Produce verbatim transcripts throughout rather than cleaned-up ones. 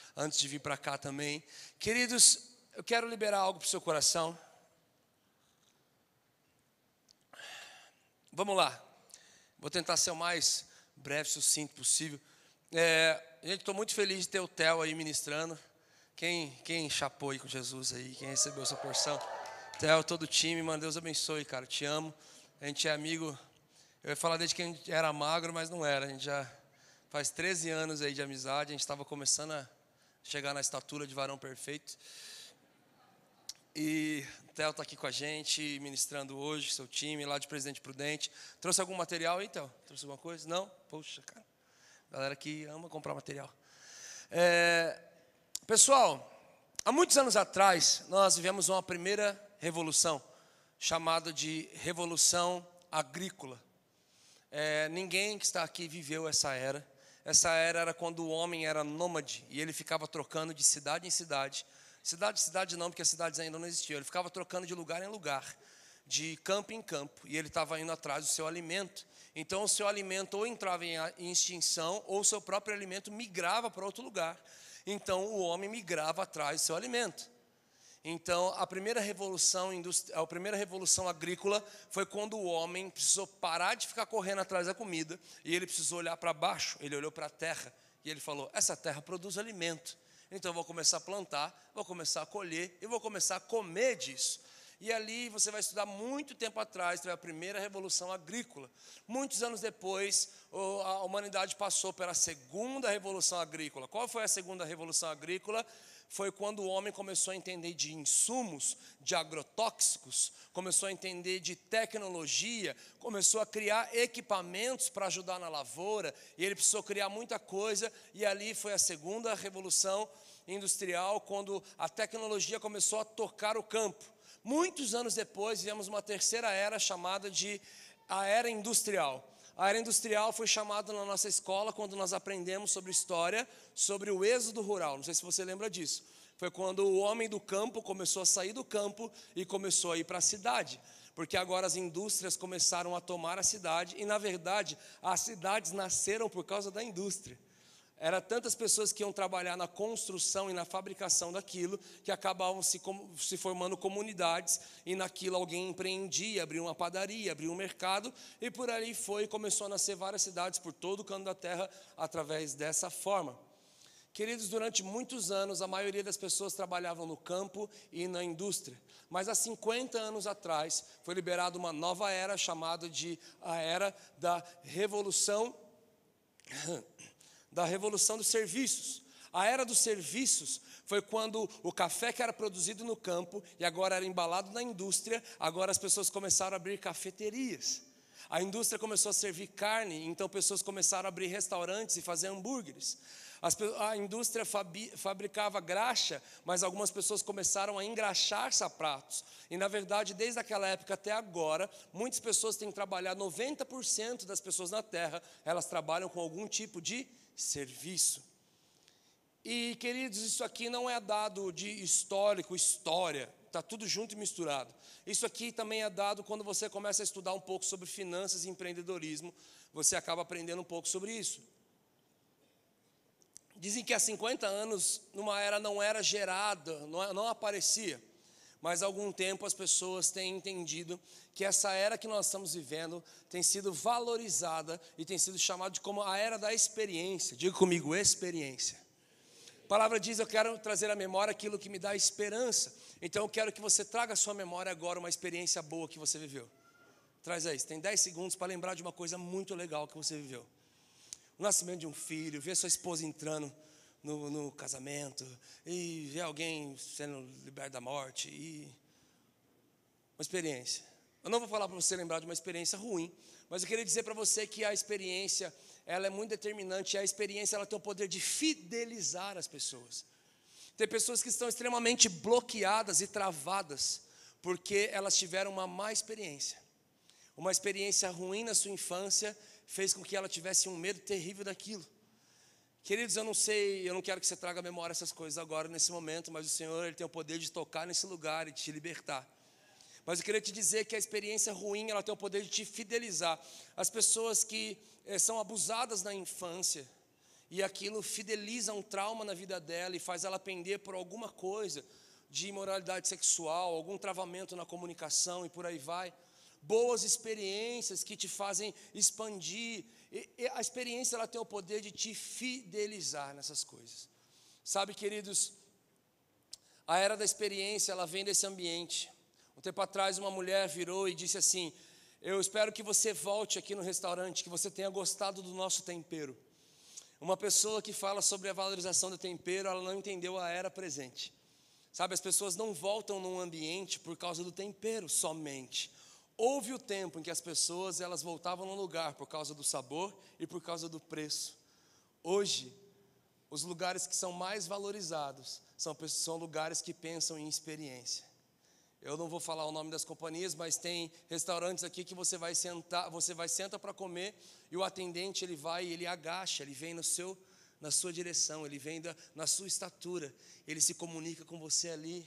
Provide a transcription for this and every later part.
antes de vir para cá também. Queridos, eu quero liberar algo para o seu coração. Vamos lá. Vou tentar ser o mais breve, sucinto possível. É, gente, estou muito feliz de ter o Theo aí ministrando. Quem, quem chapou aí com Jesus aí, quem recebeu essa porção? Theo, todo o time, mano, Deus abençoe, cara, te amo. A gente é amigo, eu ia falar desde que a gente era magro, mas não era. A gente já faz treze anos aí de amizade, a gente estava começando a chegar na estatura de varão perfeito. E o Theo está aqui com a gente, ministrando hoje, seu time, lá de Presidente Prudente. Trouxe algum material aí, Theo? Trouxe alguma coisa? Não? Poxa, cara, galera que ama comprar material. É... Pessoal, há muitos anos atrás, nós vivemos uma primeira revolução, chamada de Revolução Agrícola. É, ninguém que está aqui viveu essa era. Essa era era quando o homem era nômade, e ele ficava trocando de cidade em cidade. Cidade em cidade não, porque as cidades ainda não existiam. Ele ficava trocando de lugar em lugar, de campo em campo, e ele estava indo atrás do seu alimento. Então, o seu alimento ou entrava em extinção, ou o seu próprio alimento migrava para outro lugar. Então, o homem migrava atrás do seu alimento. Então, a primeira revolução industrial, a primeira revolução agrícola foi quando o homem precisou parar de ficar correndo atrás da comida e ele precisou olhar para baixo. Ele olhou para a terra e ele falou: essa terra produz alimento. Então, eu vou começar a plantar, vou começar a colher e vou começar a comer disso. E ali você vai estudar muito tempo atrás, teve a primeira revolução agrícola. Muitos anos depois, a humanidade passou pela segunda revolução agrícola. Qual foi a segunda revolução agrícola? Foi quando o homem começou a entender de insumos, de agrotóxicos, começou a entender de tecnologia, começou a criar equipamentos para ajudar na lavoura, e ele precisou criar muita coisa, e ali foi a segunda revolução industrial, quando a tecnologia começou a tocar o campo. Muitos anos depois, vivemos uma terceira era chamada de a era industrial. A era industrial foi chamada na nossa escola quando nós aprendemos sobre história, sobre o êxodo rural. Não sei se você lembra disso. Foi quando o homem do campo começou a sair do campo e começou a ir para a cidade. Porque agora as indústrias começaram a tomar a cidade e, na verdade, as cidades nasceram por causa da indústria. Era tantas pessoas que iam trabalhar na construção e na fabricação daquilo, que acabavam se, se formando comunidades, e naquilo alguém empreendia, abriu uma padaria, abriu um mercado, e por ali foi, começou a nascer várias cidades por todo o canto da terra, através dessa forma. Queridos, durante muitos anos, a maioria das pessoas trabalhavam no campo e na indústria. Mas há cinquenta anos atrás, foi liberada uma nova era, chamada de a Era da Revolução da revolução dos serviços. A era dos serviços foi quando o café que era produzido no campo e agora era embalado na indústria, agora as pessoas começaram a abrir cafeterias. A indústria começou a servir carne, então pessoas começaram a abrir restaurantes e fazer hambúrgueres. As, a indústria fabi, fabricava graxa, mas algumas pessoas começaram a engraxar sapatos. E, na verdade, desde aquela época até agora, muitas pessoas têm trabalhado, noventa por cento das pessoas na Terra, elas trabalham com algum tipo de serviço. E, queridos, isso aqui não é dado de histórico, história, está tudo junto e misturado. Isso aqui também é dado quando você começa a estudar um pouco sobre finanças e empreendedorismo, você acaba aprendendo um pouco sobre isso. Dizem que há cinquenta anos, numa era não era gerada, não, não aparecia, mas há algum tempo as pessoas têm entendido que essa era que nós estamos vivendo tem sido valorizada e tem sido chamada de como a era da experiência. Diga comigo, experiência. A palavra diz: eu quero trazer à memória aquilo que me dá esperança. Então eu quero que você traga à sua memória agora uma experiência boa que você viveu. Traz aí, você tem dez segundos para lembrar de uma coisa muito legal que você viveu. O nascimento de um filho, ver sua esposa entrando no, no casamento, e ver alguém sendo liberto da morte, e uma experiência. Eu não vou falar para você lembrar de uma experiência ruim, mas eu queria dizer para você que a experiência, ela é muito determinante, e a experiência ela tem o poder de fidelizar as pessoas. Tem pessoas que estão extremamente bloqueadas e travadas, porque elas tiveram uma má experiência. Uma experiência ruim na sua infância fez com que ela tivesse um medo terrível daquilo. Queridos, eu não sei, eu não quero que você traga à memória essas coisas agora, nesse momento, mas o Senhor, Ele tem o poder de tocar nesse lugar e de te libertar. Mas eu queria te dizer que a experiência ruim, ela tem o poder de te fidelizar. As pessoas que eh, são abusadas na infância, e aquilo fideliza um trauma na vida dela e faz ela pender por alguma coisa de imoralidade sexual, algum travamento na comunicação e por aí vai. Boas experiências que te fazem expandir. E, e a experiência ela tem o poder de te fidelizar nessas coisas. Sabe, queridos, a era da experiência ela vem desse ambiente. Um tempo atrás uma mulher virou e disse assim: eu espero que você volte aqui no restaurante, que você tenha gostado do nosso tempero. Uma pessoa que fala sobre a valorização do tempero, ela não entendeu a era presente. Sabe, as pessoas não voltam num ambiente por causa do tempero somente. Houve o tempo em que as pessoas elas voltavam num lugar por causa do sabor e por causa do preço. Hoje, os lugares que são mais valorizados são, são lugares que pensam em experiência. Eu não vou falar o nome das companhias, mas tem restaurantes aqui que você vai sentar, você vai sentar para comer e o atendente ele vai, ele agacha, ele vem no seu, na sua direção, ele vem da, na sua estatura, ele se comunica com você ali.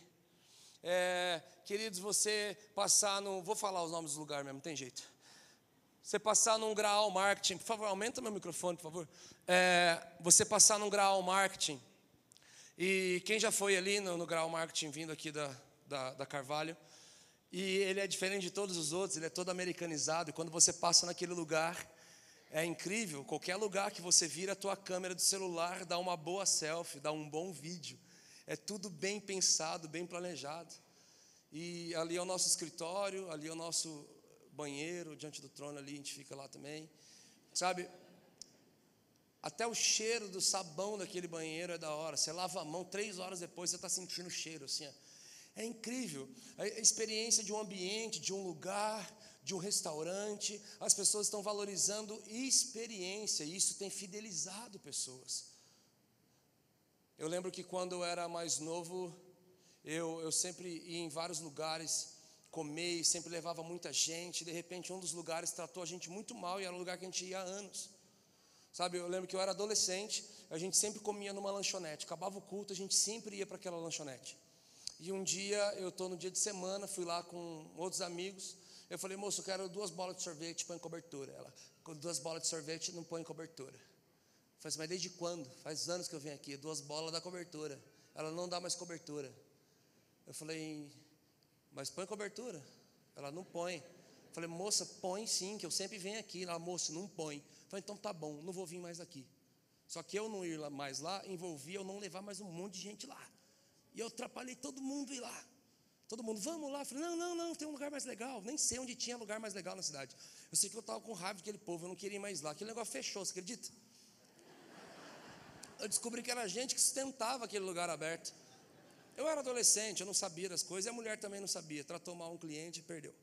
É, queridos, você passar no, vou falar os nomes dos lugares mesmo, não tem jeito. Você passar num Graal Marketing, por favor, aumenta meu microfone, por favor. É, você passar num Graal Marketing, e quem já foi ali no, no Graal Marketing vindo aqui da Da, da Carvalho, e ele é diferente de todos os outros, ele é todo americanizado, e quando você passa naquele lugar, é incrível, qualquer lugar que você vira a tua câmera do celular, dá uma boa selfie, dá um bom vídeo, é tudo bem pensado, bem planejado, e ali é o nosso escritório, ali é o nosso banheiro, diante do trono ali, a gente fica lá também, sabe, até o cheiro do sabão daquele banheiro é da hora, você lava a mão, três horas depois você está sentindo o cheiro assim, ó. É incrível, a experiência de um ambiente, de um lugar, de um restaurante, as pessoas estão valorizando experiência, e isso tem fidelizado pessoas. Eu lembro que quando eu era mais novo, eu, eu sempre ia em vários lugares comer, sempre levava muita gente, de repente um dos lugares tratou a gente muito mal, e era um lugar que a gente ia há anos. Sabe, eu lembro que eu era adolescente, a gente sempre comia numa lanchonete, acabava o culto, a gente sempre ia para aquela lanchonete. E um dia, eu estou no dia de semana, fui lá com outros amigos, eu falei: moço, eu quero duas bolas de sorvete, põe cobertura. Ela: com duas bolas de sorvete, não põe cobertura. Eu falei: mas desde quando? Faz anos que eu venho aqui, duas bolas dá cobertura. Ela: não dá mais cobertura. Eu falei: mas põe cobertura. Ela: não põe. Eu falei: moça, põe sim, que eu sempre venho aqui. Ela: moço, não põe. Eu falei: então tá bom, não vou vir mais aqui. Só que eu não ir mais lá, envolvia eu não levar mais um monte de gente lá. E eu atrapalhei todo mundo ir lá. Todo mundo: vamos lá. Eu falei: não, não, não, tem um lugar mais legal. Nem sei onde tinha lugar mais legal na cidade. Eu sei que eu estava com raiva daquele povo, eu não queria ir mais lá. Aquele negócio fechou, você acredita? Eu descobri que era gente que sustentava aquele lugar aberto. Eu era adolescente, eu não sabia das coisas, e a mulher também não sabia. Tratou mal um cliente e perdeu.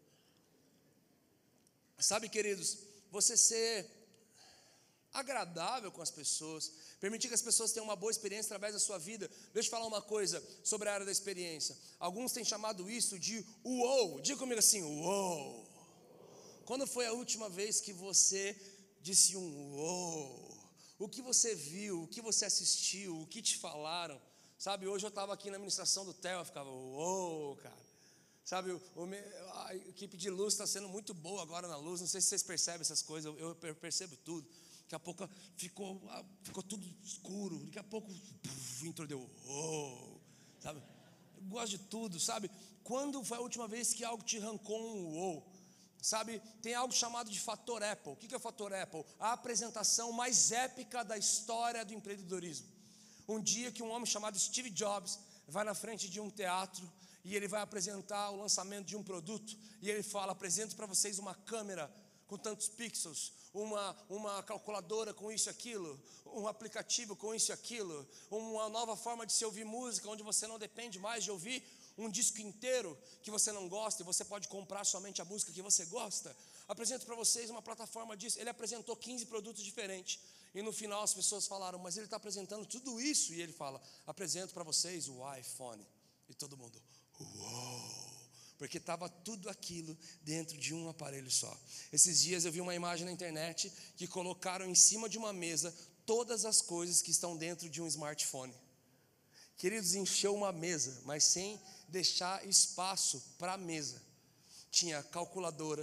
Sabe, queridos, você ser agradável com as pessoas, permitir que as pessoas tenham uma boa experiência através da sua vida. Deixa eu falar uma coisa sobre a área da experiência. Alguns têm chamado isso de uou. Diga comigo assim: uou. Quando foi a última vez que você disse um uou? O que você viu, o que você assistiu, o que te falaram? Sabe, hoje eu estava aqui na administração do T E L, eu ficava uou, cara. Sabe, o, a equipe de luz está sendo muito boa agora na luz. Não sei se vocês percebem essas coisas, eu, eu percebo tudo. Daqui a pouco ficou, ficou tudo escuro. Daqui a pouco puf, entrou, deu oh, sabe? Eu gosto de tudo, sabe? Quando foi a última vez que algo te arrancou um oh? Sabe? Tem algo chamado de fator Apple. O que é o fator Apple? A apresentação mais épica da história do empreendedorismo. Um dia que um homem chamado Steve Jobs vai na frente de um teatro e ele vai apresentar o lançamento de um produto, e ele fala: apresento para vocês uma câmera com tantos pixels, uma, uma calculadora com isso e aquilo, um aplicativo com isso e aquilo, uma nova forma de se ouvir música, onde você não depende mais de ouvir um disco inteiro que você não gosta, e você pode comprar somente a música que você gosta. Apresento para vocês uma plataforma disso. Ele apresentou quinze produtos diferentes, e no final as pessoas falaram: mas ele está apresentando tudo isso? E ele fala: apresento para vocês o iPhone. E todo mundo: uou! Porque estava tudo aquilo dentro de um aparelho só. Esses dias eu vi uma imagem na internet que colocaram em cima de uma mesa todas as coisas que estão dentro de um smartphone. Queridos, encheu uma mesa, mas sem deixar espaço para a mesa. Tinha calculadora,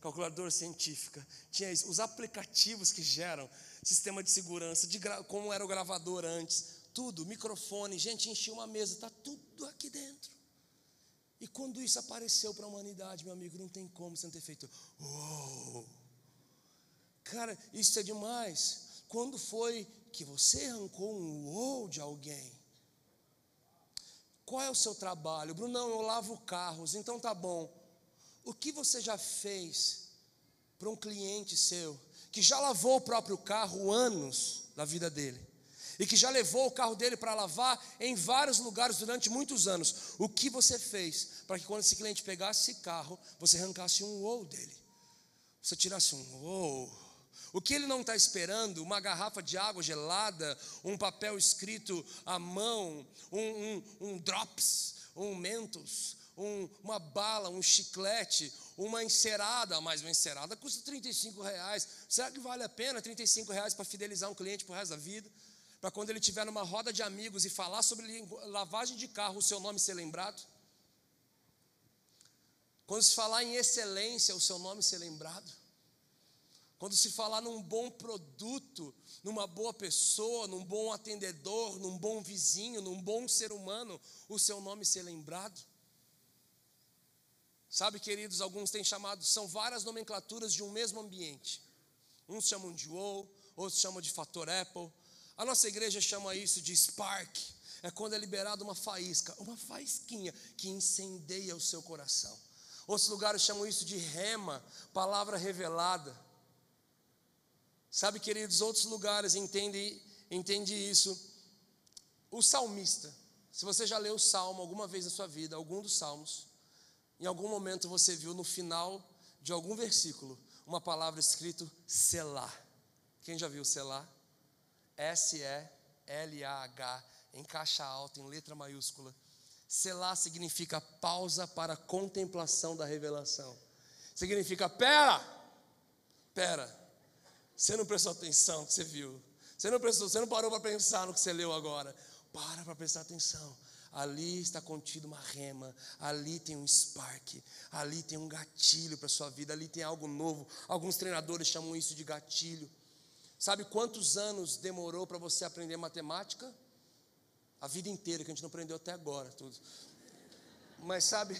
calculadora científica, tinha isso, os aplicativos que geram, sistema de segurança, de gra, como era o gravador antes, tudo, microfone, gente, enchia uma mesa, está tudo aqui dentro. E quando isso apareceu para a humanidade, meu amigo, não tem como você não ter feito, uou, cara, isso é demais. Quando foi que você arrancou um uou de alguém? Qual é o seu trabalho? Brunão, eu lavo carros, então tá bom. O que você já fez para um cliente seu, que já lavou o próprio carro anos da vida dele, e que já levou o carro dele para lavar em vários lugares durante muitos anos? O que você fez para que quando esse cliente pegasse esse carro, você arrancasse um uou dele? Você tirasse um uou. O que ele não está esperando? Uma garrafa de água gelada, um papel escrito à mão, um, um, um drops, um mentos, um, uma bala, um chiclete, uma encerada. Mas uma encerada custa trinta e cinco reais. Será que vale a pena trinta e cinco reais para fidelizar um cliente para o resto da vida? Para quando ele estiver numa roda de amigos e falar sobre lavagem de carro, o seu nome ser lembrado? Quando se falar em excelência, o seu nome ser lembrado? Quando se falar num bom produto, numa boa pessoa, num bom atendedor, num bom vizinho, num bom ser humano, o seu nome ser lembrado? Sabe, queridos, alguns têm chamado, são várias nomenclaturas de um mesmo ambiente. Uns chamam de wow, outros chamam de fator Apple. A nossa igreja chama isso de spark. É quando é liberada uma faísca, uma faísquinha que incendeia o seu coração. Outros lugares chamam isso de rema, palavra revelada. Sabe, queridos, outros lugares entendem entende isso. O salmista, se você já leu o salmo alguma vez na sua vida, algum dos salmos, em algum momento você viu no final de algum versículo uma palavra escrito Selá. Quem já viu Selá? S E L A H, em caixa alta, em letra maiúscula. Selá significa pausa para a contemplação da revelação. Significa, pera, pera. Você não prestou atenção no que você viu. Você não prestou, você não parou para pensar no que você leu agora. Para para prestar atenção. Ali está contido uma rema. Ali tem um spark. Ali tem um gatilho para a sua vida. Ali tem algo novo. Alguns treinadores chamam isso de gatilho. Sabe quantos anos demorou para você aprender matemática? A vida inteira, que a gente não aprendeu até agora tudo. Mas sabe...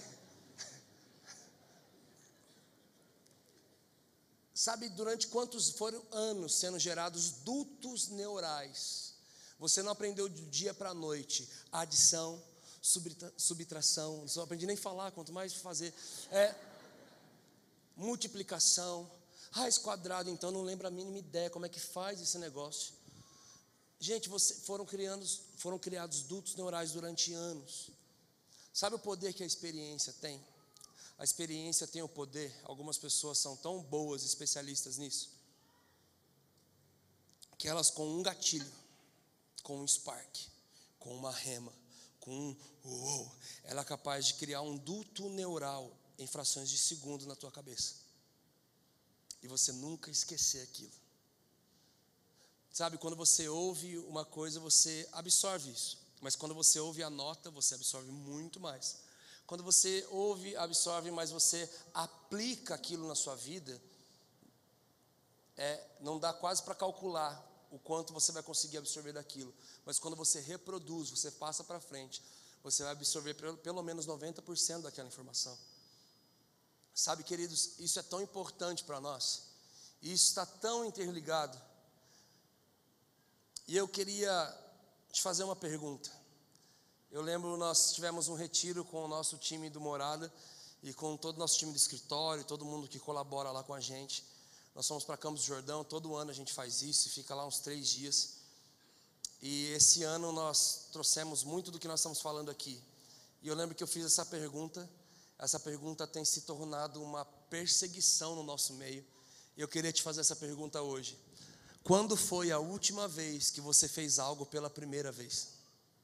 Sabe durante quantos foram anos sendo gerados dutos neurais? Você não aprendeu de dia para a noite. Adição, subtração, não aprendi nem falar, quanto mais fazer. É, multiplicação, raiz quadrada, então não lembro a mínima ideia como é que faz esse negócio. Gente, você, foram, criando, foram criados dutos neurais durante anos. Sabe o poder que a experiência tem? A experiência tem o poder, algumas pessoas são tão boas, especialistas nisso, que elas com um gatilho, com um spark, com uma rema, com um uou, ela é capaz de criar um duto neural em frações de segundo na tua cabeça. E você nunca esquecer aquilo. Sabe, quando você ouve uma coisa, você absorve isso. Mas quando você ouve a nota, você absorve muito mais. Quando você ouve, absorve, mas você aplica aquilo na sua vida, é, não dá quase para calcular o quanto você vai conseguir absorver daquilo. Mas quando você reproduz, você passa para frente, você vai absorver pelo, pelo menos noventa por cento daquela informação. Sabe, queridos, isso é tão importante para nós. E isso está tão interligado. E eu queria te fazer uma pergunta. Eu lembro, nós tivemos um retiro com o nosso time do Morada e com todo o nosso time do escritório, todo mundo que colabora lá com a gente. Nós fomos para Campos do Jordão, todo ano a gente faz isso e fica lá uns três dias. E esse ano nós trouxemos muito do que nós estamos falando aqui. E eu lembro que eu fiz essa pergunta, essa pergunta tem se tornado uma perseguição no nosso meio. E eu queria te fazer essa pergunta hoje. Quando foi a última vez que você fez algo pela primeira vez?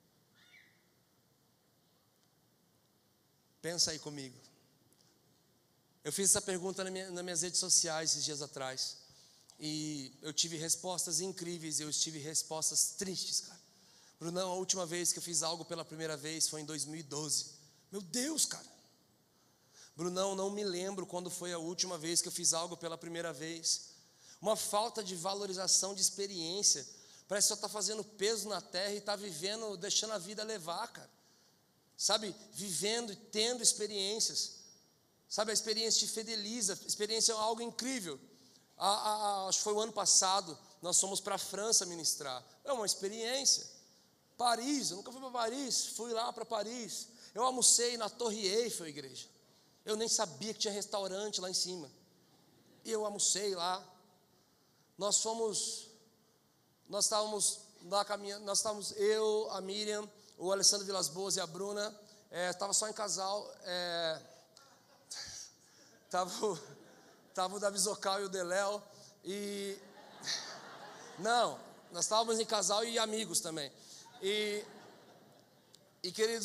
Pensa aí comigo. Eu fiz essa pergunta na minha, nas minhas redes sociais esses dias atrás. E eu tive respostas incríveis, eu tive respostas tristes, cara. Brunão, a última vez que eu fiz algo pela primeira vez foi em dois mil e doze. Meu Deus, cara. Brunão, não me lembro quando foi a última vez que eu fiz algo pela primeira vez. Uma falta de valorização de experiência. Parece que só está fazendo peso na terra e está vivendo, deixando a vida levar, cara. Sabe, vivendo e tendo experiências. Sabe, a experiência te fideliza, a experiência é algo incrível. A, a, a, acho que foi o ano passado, nós fomos para a França ministrar. É uma experiência. Paris, eu nunca fui para Paris, fui lá para Paris. Eu almocei na Torre Eiffel, igreja. Eu nem sabia que tinha restaurante lá em cima. E eu almocei lá. Nós fomos, nós estávamos lá caminhando, nós estávamos, eu, a Miriam, o Alessandro Vilas Boas e a Bruna, estava é, só em casal, estava é, tava o Davi Zocal e o Deléo, e, não, nós estávamos em casal e amigos também, e, e queridos,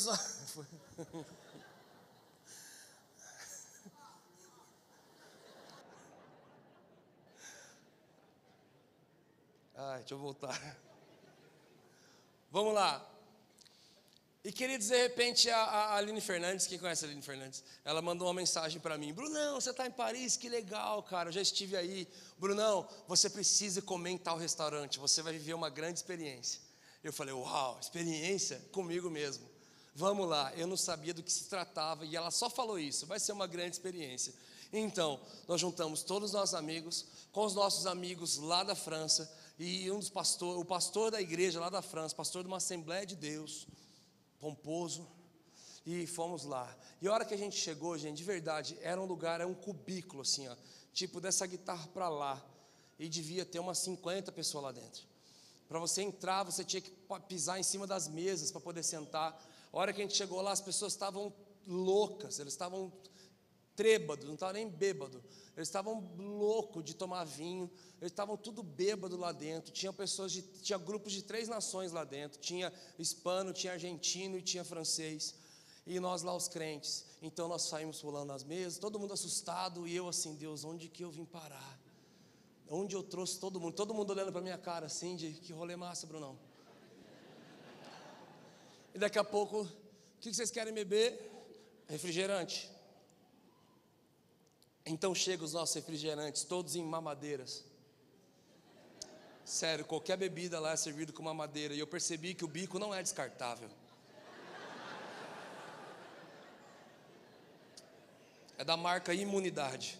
ai, deixa eu voltar, vamos lá. E queridos, de repente, a, a Aline Fernandes, quem conhece a Aline Fernandes? Ela mandou uma mensagem para mim: Brunão, você está em Paris, que legal, cara, eu já estive aí. Brunão, você precisa comer em tal restaurante, você vai viver uma grande experiência. Eu falei: uau, experiência comigo mesmo. Vamos lá, eu não sabia do que se tratava, e ela só falou isso, vai ser uma grande experiência. Então, nós juntamos todos os nossos amigos, com os nossos amigos lá da França, e um dos pastores, o pastor da igreja lá da França, pastor de uma Assembleia de Deus, pomposo, e fomos lá. E a hora que a gente chegou, gente, de verdade, era um lugar, era um cubículo assim, ó, tipo dessa guitarra para lá, e devia ter umas cinquenta pessoas lá dentro. Para você entrar, você tinha que pisar em cima das mesas para poder sentar. A hora que a gente chegou lá, as pessoas estavam loucas, eles estavam trêbados, não estavam nem bêbados, eles estavam loucos de tomar vinho, eles estavam tudo bêbado lá dentro. Tinha pessoas de, tinha grupos de três nações lá dentro, tinha hispano, tinha argentino e tinha francês, e nós lá os crentes. Então nós saímos pulando as mesas, todo mundo assustado, e eu assim: Deus, onde que eu vim parar? Onde eu trouxe todo mundo? Todo mundo olhando para minha cara assim, de que rolê massa, Brunão. E daqui a pouco, o que vocês querem beber? Refrigerante. Então chegam os nossos refrigerantes, todos em mamadeiras. Sério, qualquer bebida lá é servida com mamadeira. E eu percebi que o bico não é descartável. É da marca Imunidade.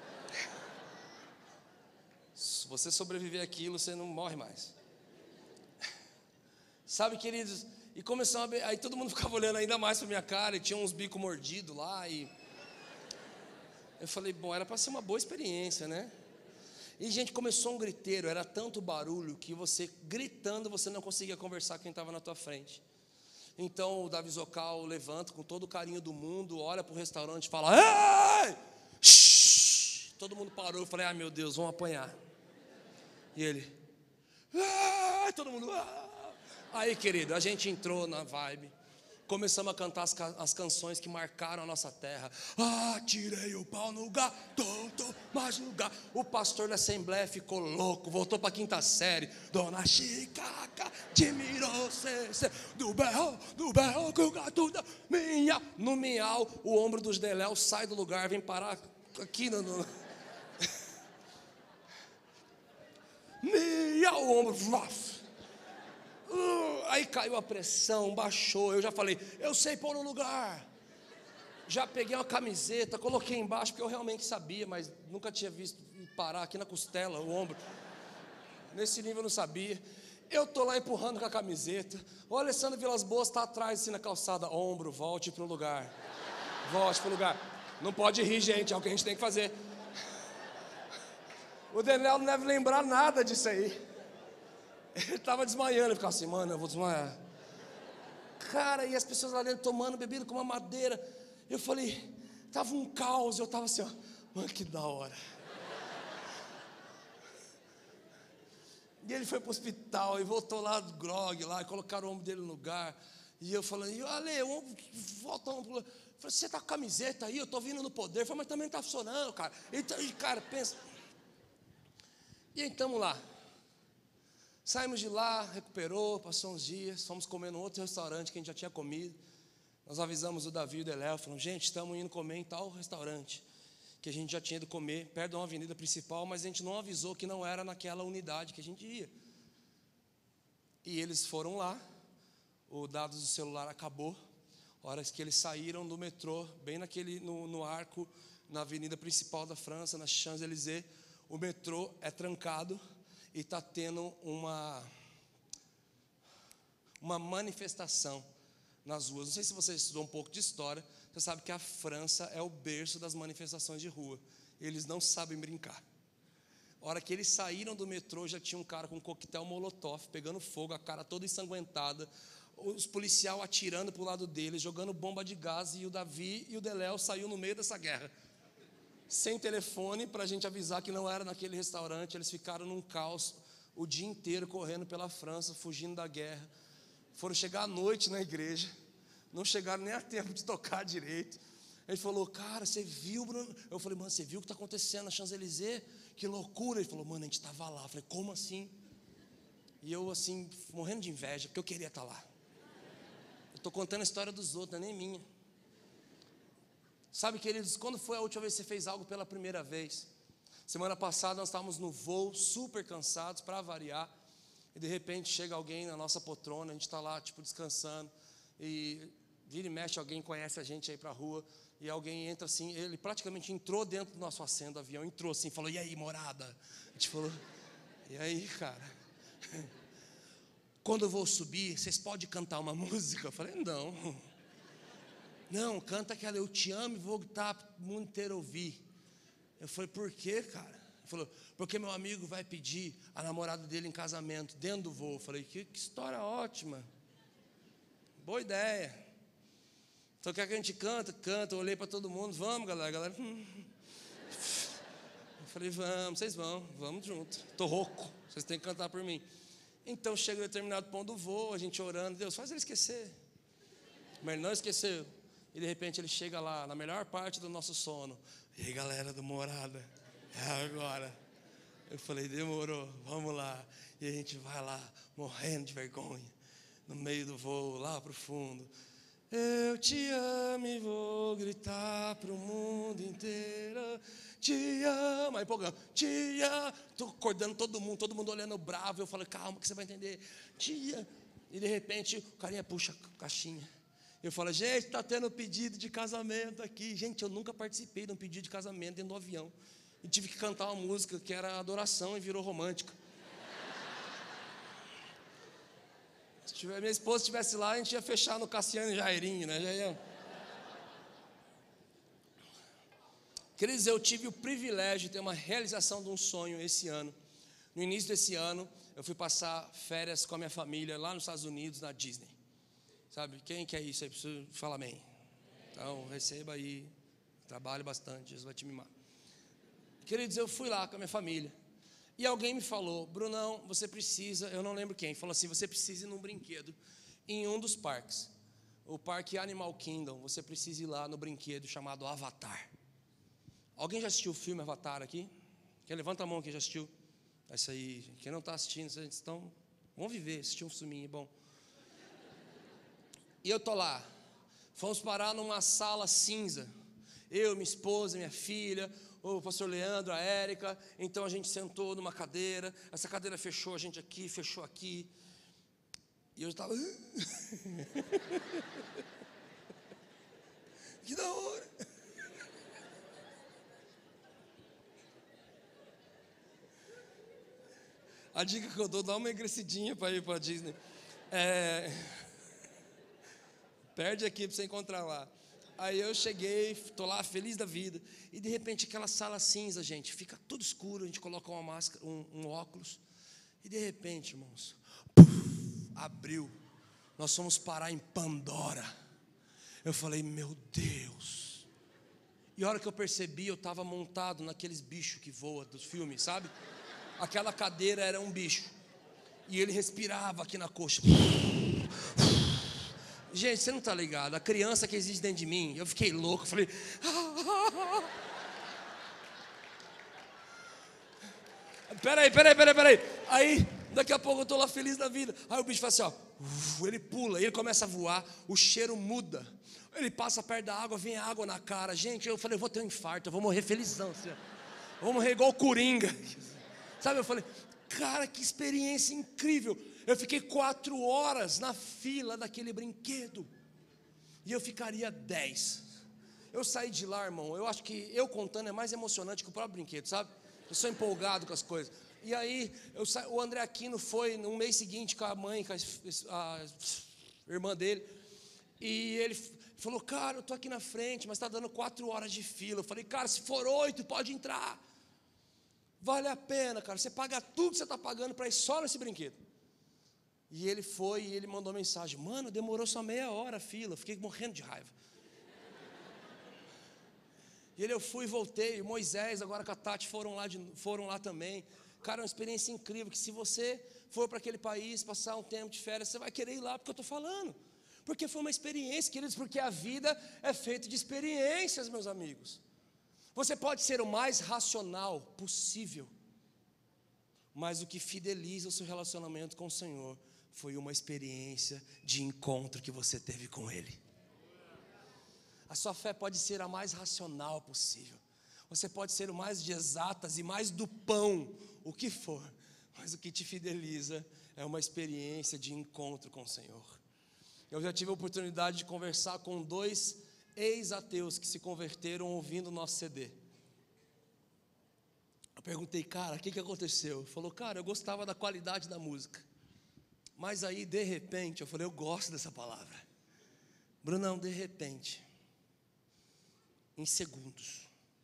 Se você sobreviver àquilo, você não morre mais. Sabe, queridos, e começou a be... aí todo mundo ficava olhando ainda mais para minha cara, e tinha uns bicos mordidos lá, e eu falei: bom, era para ser uma boa experiência, né? E, gente, começou um griteiro, era tanto barulho que você, gritando, você não conseguia conversar com quem estava na tua frente. Então, o Davi Zocal levanta com todo o carinho do mundo, olha para o restaurante e fala: ei! Shhh! Todo mundo parou, eu falei: ai, meu Deus, vamos apanhar. E ele: ah! Todo mundo... Ah! Aí, querido, a gente entrou na vibe, começamos a cantar as, as canções que marcaram a nossa terra. Ah, tirei o pau no gato, mais no gato. O pastor da Assembleia ficou louco, voltou para a quinta série. Dona Chicaca admirou cê, do berro, do berro que o gato da minha. No miau, o ombro dos Deléu sai do lugar, vem parar aqui no... no... miau, o ombro... Uh, aí caiu a pressão, baixou. Eu já falei: eu sei pôr no lugar. Já peguei uma camiseta, coloquei embaixo, porque eu realmente sabia, mas nunca tinha visto parar aqui na costela, o ombro. Nesse nível eu não sabia. Eu estou lá empurrando com a camiseta. O Alessandro Vilas Boas está atrás, assim, na calçada. Ombro, volte para o lugar. Volte para o lugar. Não pode rir, gente, é o que a gente tem que fazer. O Daniel não deve lembrar nada disso aí. Ele estava desmaiando, ele ficava assim: mano, eu vou desmaiar. Cara, e as pessoas lá dentro tomando, bebendo com uma madeira. Eu falei, tava um caos, eu tava assim, ó, mano, que da hora. E ele foi pro hospital e voltou lá do grog lá, e colocaram o ombro dele no lugar. E eu falando: Ale, o ombro, volta o ombro. Eu falei: você tá com camiseta aí, eu tô vindo no poder. Eu falei: mas também não tá funcionando, cara. Então, e cara, pensa. E aí, tamo lá. Saímos de lá, recuperou, passou uns dias, fomos comer num outro restaurante que a gente já tinha comido. nós avisamos o Davi e o Deléo, falamos, gente, estamos indo comer em tal restaurante, que a gente já tinha ido comer, perto de uma avenida principal, mas a gente não avisou que não era naquela unidade que a gente ia. E eles foram lá, o dado do celular acabou, horas que eles saíram do metrô, bem naquele, no, no arco, na avenida principal da França, na Champs-Élysées, o metrô é trancado e está tendo uma, uma manifestação nas ruas. Não sei se você estudou um pouco de história, você sabe que a França é o berço das manifestações de rua. Eles não sabem brincar. A hora que eles saíram do metrô, já tinha um cara com um coquetel molotov, pegando fogo, a cara toda ensanguentada, os policiais atirando para o lado deles, jogando bomba de gás, e o Davi e o Deléo saiu no meio dessa guerra. Sem telefone, para a gente avisar que não era naquele restaurante. Eles ficaram num caos o dia inteiro, correndo pela França, fugindo da guerra. Foram chegar à noite na igreja, não chegaram nem a tempo de tocar direito. Ele falou, cara, você viu, Bruno? Eu falei, mano, você viu o que está acontecendo na Champs-Élysées? Que loucura. Ele falou, mano, a gente estava lá. Eu falei, como assim? E eu, assim, morrendo de inveja, porque eu queria estar lá. Eu estou contando a história dos outros, não é nem minha. Sabe, queridos, quando foi a última vez que você fez algo pela primeira vez? Semana passada nós estávamos no voo, super cansados, para variar. E de repente chega alguém na nossa poltrona, a gente está lá, tipo, descansando. E vira e mexe, alguém conhece a gente aí para a rua. E alguém entra assim, ele praticamente entrou dentro do nosso assento do avião, entrou assim, falou, e aí, morada? A gente falou, e aí, cara? Quando eu vou subir, vocês podem cantar uma música? Eu falei, não. Não, canta aquela, eu te amo e vou gritar para o mundo inteiro ouvir. Eu falei, por quê, cara? Ele falou, porque meu amigo vai pedir a namorada dele em casamento, dentro do voo. Eu falei, que, que história ótima. Boa ideia. Então quer que a gente canta? Canta. Eu olhei para todo mundo, vamos, galera. A galera hum. Eu falei, vamos, vocês vão, vamos junto. Estou rouco, vocês têm que cantar por mim. Então chega um determinado ponto do voo, a gente orando, Deus, faz ele esquecer. Mas ele não esqueceu. E de repente ele chega lá, na melhor parte do nosso sono. E aí, galera do Morada, é agora. Eu falei, demorou, vamos lá. E a gente vai lá, morrendo de vergonha, no meio do voo, lá para o fundo. Eu te amo e vou gritar para o mundo inteiro. Te amo, aí empolgando, te amo. Estou acordando todo mundo, todo mundo olhando bravo. Eu falei, calma que você vai entender. Te amo. E de repente o carinha puxa a caixinha. Eu falo, gente, está tendo pedido de casamento aqui. Gente, eu nunca participei de um pedido de casamento dentro do avião. E tive que cantar uma música que era adoração e virou romântica. Se tiver, minha esposa estivesse lá, a gente ia fechar no Cassiano e Jairinho, né? Já ia. Queridos, eu tive o privilégio de ter uma realização de um sonho esse ano. No início desse ano, eu fui passar férias com a minha família lá nos Estados Unidos, na Disney. Sabe, quem quer isso aí? Preciso falar amém. Então, receba aí, trabalhe bastante, Jesus vai te mimar. Queridos, eu fui lá com a minha família. E alguém me falou, Brunão, você precisa, eu não lembro quem, falou assim, você precisa ir num brinquedo em um dos parques. O parque Animal Kingdom, você precisa ir lá no brinquedo chamado Avatar. Alguém já assistiu o filme Avatar aqui? Quem levanta a mão quem já assistiu? É isso aí, gente. Quem não está assistindo, vocês estão, vamos viver, assistir um filminho bom. E eu estou lá, fomos parar numa sala cinza, eu, minha esposa, minha filha, o pastor Leandro, a Érica. Então a gente sentou numa cadeira, essa cadeira fechou a gente aqui, fechou aqui, e eu estava, que da hora. A dica que eu dou, dá uma engrecidinha para ir para a Disney. É... Perde aqui para você encontrar lá. Aí eu cheguei, estou lá feliz da vida. E de repente aquela sala cinza, gente, fica tudo escuro. A gente coloca uma máscara, um, um óculos. E de repente, irmãos, puff, abriu. Nós fomos parar em Pandora. Eu falei, meu Deus. E a hora que eu percebi, eu estava montado naqueles bichos que voam dos filmes, sabe? Aquela cadeira era um bicho. E ele respirava aqui na coxa. Gente, você não está ligado, a criança que existe dentro de mim, eu fiquei louco, falei, peraí, peraí, peraí, peraí, aí, Daqui a pouco eu estou lá feliz da vida. Aí o bicho faz assim, ó, uf, ele pula, ele começa a voar, o cheiro muda. Ele passa perto da água, vem água na cara. Gente, eu falei, eu vou ter um infarto, eu vou morrer felizão. Assim, eu vou morrer igual o Coringa. Sabe, eu falei, cara, que experiência incrível. Eu fiquei quatro horas na fila daquele brinquedo. E eu ficaria dez. Eu saí de lá, irmão, eu acho que eu contando é mais emocionante que o próprio brinquedo, sabe? Eu sou empolgado com as coisas. E aí, eu sa... o André Aquino foi no mês seguinte com a mãe, com a, a irmã dele. E ele falou, cara, eu estou aqui na frente, mas está dando quatro horas de fila. Eu falei, cara, se for oito, pode entrar. Vale a pena, cara, você paga tudo que você está pagando para ir só nesse brinquedo. E ele foi e ele mandou mensagem, mano, demorou só meia hora a fila, eu fiquei morrendo de raiva. E ele, eu fui e voltei, Moisés, agora com a Tati foram lá, de, foram lá também. Cara, é uma experiência incrível, que se você for para aquele país, passar um tempo de férias, você vai querer ir lá, porque eu estou falando. Porque foi uma experiência, queridos, porque a vida é feita de experiências, meus amigos. Você pode ser o mais racional possível, mas o que fideliza o seu relacionamento com o Senhor foi uma experiência de encontro que você teve com Ele. A sua fé pode ser a mais racional possível. Você pode ser o mais de exatas e mais do pão, o que for. Mas o que te fideliza é uma experiência de encontro com o Senhor. Eu já tive a oportunidade de conversar com dois ex-ateus que se converteram ouvindo o nosso C D. Eu perguntei, cara, o que, que aconteceu? Ele falou, cara, eu gostava da qualidade da música. Mas aí, de repente, eu falei, eu gosto dessa palavra. Brunão, de repente, em segundos,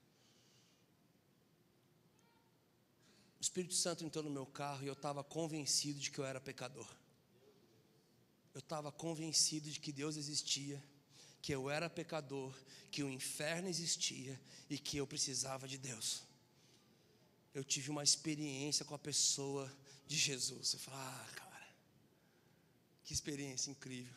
o Espírito Santo entrou no meu carro e eu estava convencido de que eu era pecador. Eu estava convencido de que Deus existia, que eu era pecador, que o inferno existia e que eu precisava de Deus. Eu tive uma experiência com a pessoa de Jesus. Eu falei, ah, cara, que experiência incrível.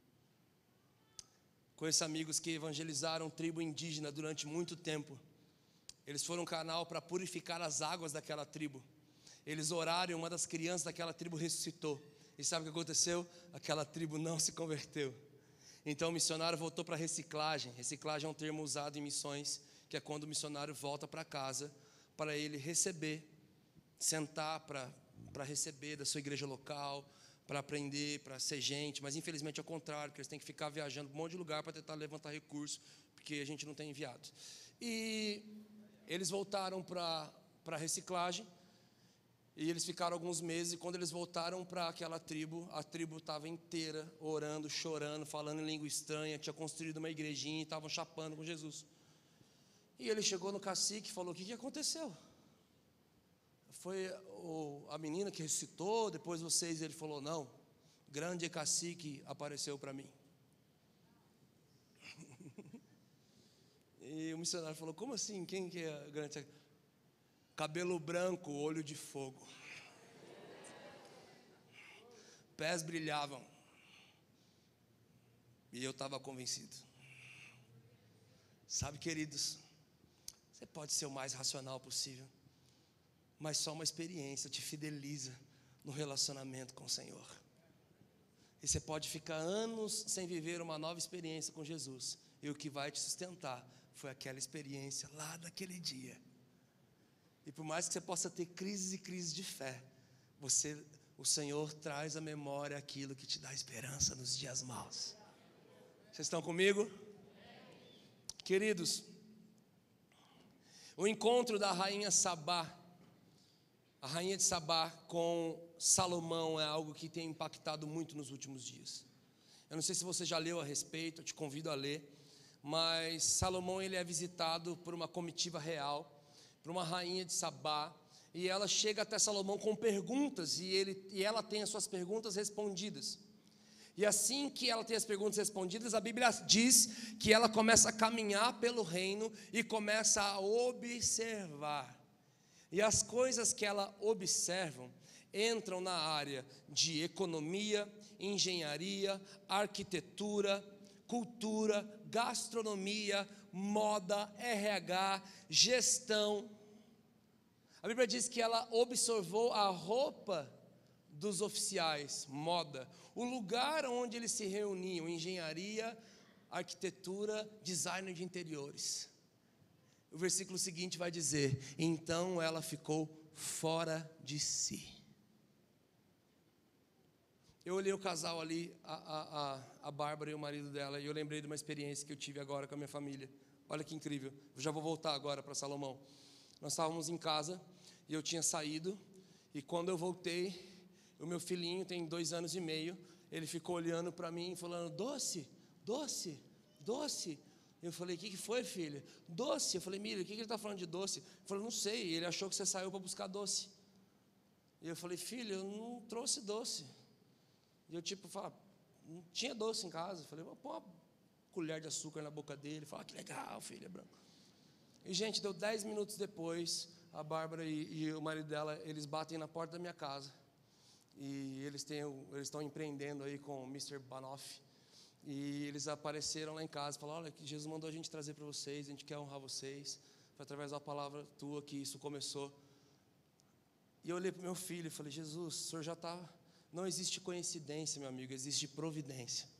Conheço amigos que evangelizaram tribo indígena durante muito tempo. Eles foram um canal para purificar as águas daquela tribo. Eles oraram e uma das crianças daquela tribo ressuscitou. E sabe o que aconteceu? Aquela tribo não se converteu. Então o missionário voltou para reciclagem. Reciclagem é um termo usado em missões, que é quando o missionário volta para casa, para ele receber, sentar para, para receber da sua igreja local, para aprender, para ser gente. Mas infelizmente é o contrário, porque eles têm que ficar viajando para um monte de lugar para tentar levantar recursos, porque a gente não tem enviado. E eles voltaram para, para a reciclagem, e eles ficaram alguns meses, e quando eles voltaram para aquela tribo, a tribo estava inteira orando, chorando, falando em língua estranha, tinha construído uma igrejinha e estavam chapando com Jesus. E ele chegou no cacique e falou, o que, que aconteceu? Foi o, a menina que ressuscitou, depois vocês, ele falou, não, grande cacique apareceu para mim. E o missionário falou, como assim, quem que é grande cacique? Cabelo branco, olho de fogo. Pés brilhavam. E eu estava convencido. Sabe, queridos, você pode ser o mais racional possível, mas só uma experiência te fideliza no relacionamento com o Senhor. E você pode ficar anos sem viver uma nova experiência com Jesus, e o que vai te sustentar foi aquela experiência lá daquele dia. E por mais que você possa ter crises e crises de fé, você, o Senhor traz à memória aquilo que te dá esperança nos dias maus. Vocês estão comigo? Queridos, o encontro da rainha Sabá, a rainha de Sabá com Salomão é algo que tem impactado muito nos últimos dias. Eu não sei se você já leu a respeito, eu te convido a ler, mas Salomão ele é visitado por uma comitiva real, por uma rainha de Sabá, e ela chega até Salomão com perguntas, e, ele, e ela tem as suas perguntas respondidas. E assim que ela tem as perguntas respondidas, a Bíblia diz que ela começa a caminhar pelo reino e começa a observar. E as coisas que ela observa entram na área de economia, engenharia, arquitetura, cultura, gastronomia, moda, R H, gestão. A Bíblia diz que ela observou a roupa dos oficiais, moda, o lugar onde eles se reuniam, engenharia, arquitetura, design de interiores. O versículo seguinte vai dizer: então ela ficou fora de si. Eu olhei o casal ali, a, a, a, a Bárbara e o marido dela, e eu lembrei de uma experiência que eu tive agora com a minha família. Olha que incrível, eu já vou voltar agora para Salomão. Nós estávamos em casa, e eu tinha saído, e quando eu voltei, o meu filhinho tem dois anos e meio, ele ficou olhando para mim, falando: doce, doce, doce. Eu falei: o que, que foi, filha? Doce. Eu falei: Miriam, o que, que ele está falando de doce? Ele falou: não sei, ele achou que você saiu para buscar doce. E eu falei: filha, eu não trouxe doce. E eu tipo, falo, não tinha doce em casa. Eu falei: vou pôr uma colher de açúcar na boca dele. Fala: que legal, filha branca. E gente, deu dez minutos depois, a Bárbara e, e o marido dela, eles batem na porta da minha casa. E eles têm, eles estão empreendendo aí com o mister Banoff. E eles apareceram lá em casa, falaram: olha, que Jesus mandou a gente trazer para vocês, a gente quer honrar vocês. Foi através da palavra tua que isso começou. E eu olhei para o meu filho e falei: Jesus, o senhor já está... Não existe coincidência, meu amigo, existe providência.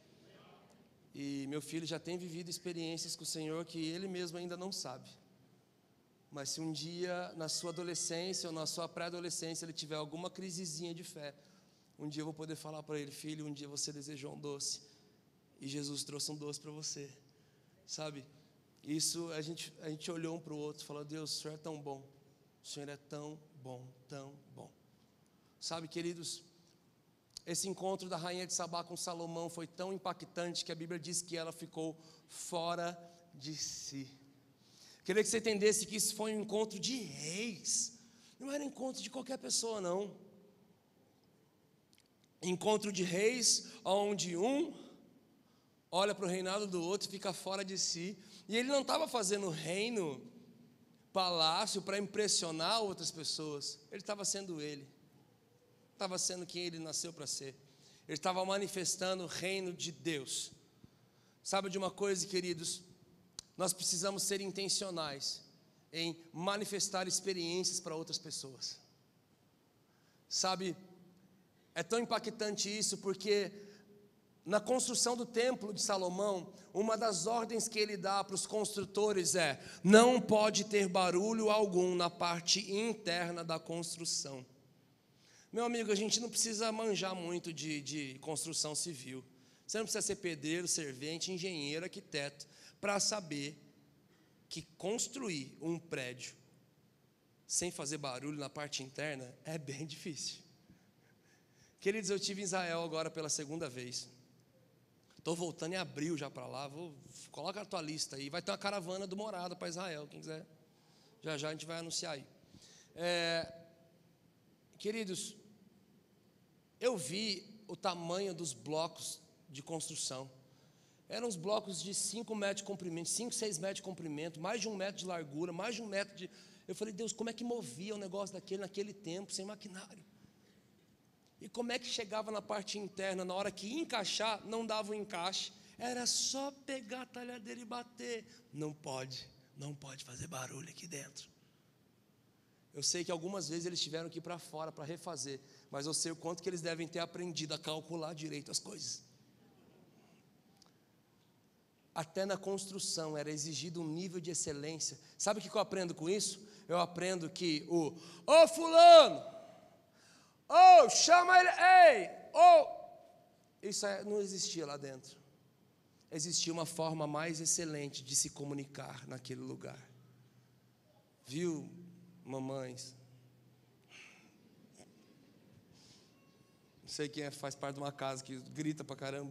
E meu filho já tem vivido experiências com o Senhor que ele mesmo ainda não sabe. Mas se um dia, na sua adolescência ou na sua pré-adolescência, ele tiver alguma crisezinha de fé, um dia eu vou poder falar para ele: filho, um dia você desejou um doce, e Jesus trouxe um doce para você, sabe? Isso, a gente, a gente olhou um para o outro e falou: Deus, o Senhor é tão bom, o Senhor é tão bom, tão bom. Sabe, queridos, esse encontro da rainha de Sabá com Salomão foi tão impactante que a Bíblia diz que ela ficou fora de si. Queria que você entendesse que isso foi um encontro de reis, não era encontro de qualquer pessoa, não. Encontro de reis, onde um olha para o reinado do outro e fica fora de si. E ele não estava fazendo reino, palácio, para impressionar outras pessoas. Ele estava sendo ele. Estava sendo quem ele nasceu para ser. Ele estava manifestando o reino de Deus. Sabe de uma coisa, queridos? Nós precisamos ser intencionais em manifestar experiências para outras pessoas. Sabe, é tão impactante isso porque na construção do templo de Salomão, uma das ordens que ele dá para os construtores é: não pode ter barulho algum na parte interna da construção. Meu amigo, a gente não precisa manjar muito de, de construção civil. Você não precisa ser pedreiro, servente, engenheiro, arquiteto, para saber que construir um prédio sem fazer barulho na parte interna é bem difícil. Queridos, eu estive em Israel agora pela segunda vez. Estou voltando em abril já para lá. Vou, coloca a tua lista aí. Vai ter uma caravana do Morada para Israel, quem quiser. Já já a gente vai anunciar aí. É, queridos, eu vi o tamanho dos blocos de construção. Eram uns blocos de cinco metros de comprimento, cinco, seis metros de comprimento, mais de um metro de largura, mais de um metro de... Eu falei: Deus, como é que movia o negócio daquele naquele tempo, sem maquinário? E como é que chegava na parte interna, na hora que ia encaixar, não dava um encaixe, era só pegar a talhadeira e bater. Não pode, não pode fazer barulho aqui dentro. Eu sei que algumas vezes eles tiveram que ir para fora para refazer, mas eu sei o quanto que eles devem ter aprendido a calcular direito as coisas. Até na construção era exigido um nível de excelência. Sabe o que eu aprendo com isso? Eu aprendo que o ô oh, fulano, ô oh, chama ele, ei, ô oh. Isso não existia lá dentro. Existia uma forma mais excelente de se comunicar naquele lugar. Viu, mamães? Não sei quem é, faz parte de uma casa que grita pra caramba.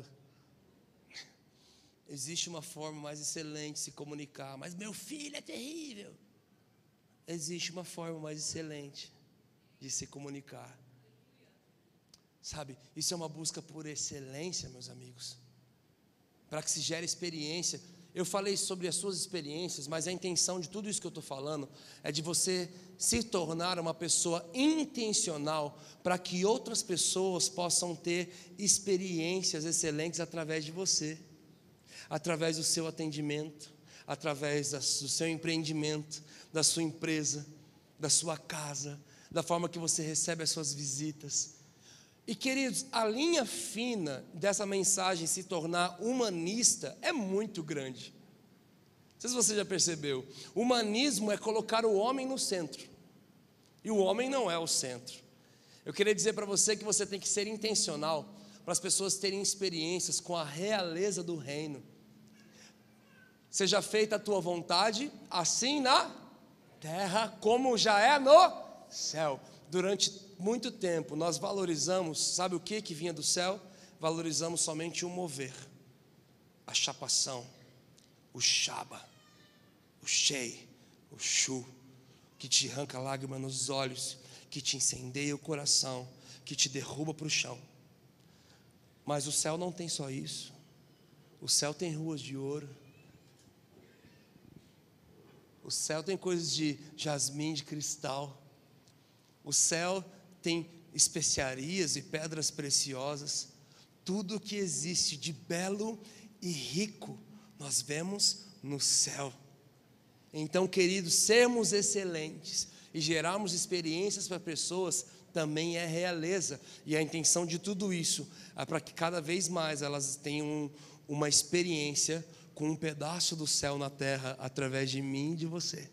Existe uma forma mais excelente de se comunicar. Mas meu filho é terrível. Existe uma forma mais excelente de se comunicar. Sabe, isso é uma busca por excelência, meus amigos. Para que se gere experiência. Eu falei sobre as suas experiências, mas a intenção de tudo isso que eu estou falando é de você se tornar uma pessoa intencional para que outras pessoas possam ter experiências excelentes através de você. Através do seu atendimento, através do seu empreendimento, da sua empresa, da sua casa, da forma que você recebe as suas visitas. E, queridos, a linha fina dessa mensagem se tornar humanista é muito grande. Não sei se você já percebeu. Humanismo é colocar o homem no centro. E o homem não é o centro. Eu queria dizer para você que você tem que ser intencional para as pessoas terem experiências com a realeza do reino. Seja feita a tua vontade, assim na terra, como já é no céu. Durante muito tempo nós valorizamos, sabe o que que vinha do céu? Valorizamos somente o mover, a chapação, o chaba, o chei, o chu, que te arranca lágrima nos olhos, que te incendeia o coração, que te derruba para o chão. Mas o céu não tem só isso. O céu tem ruas de ouro. O céu tem coisas de jasmim, de cristal. O céu tem especiarias e pedras preciosas. Tudo que existe de belo e rico, nós vemos no céu. Então, queridos, sermos excelentes e gerarmos experiências para pessoas também é realeza. E a intenção de tudo isso é para que cada vez mais elas tenham uma experiência com um pedaço do céu na terra, através de mim e de você.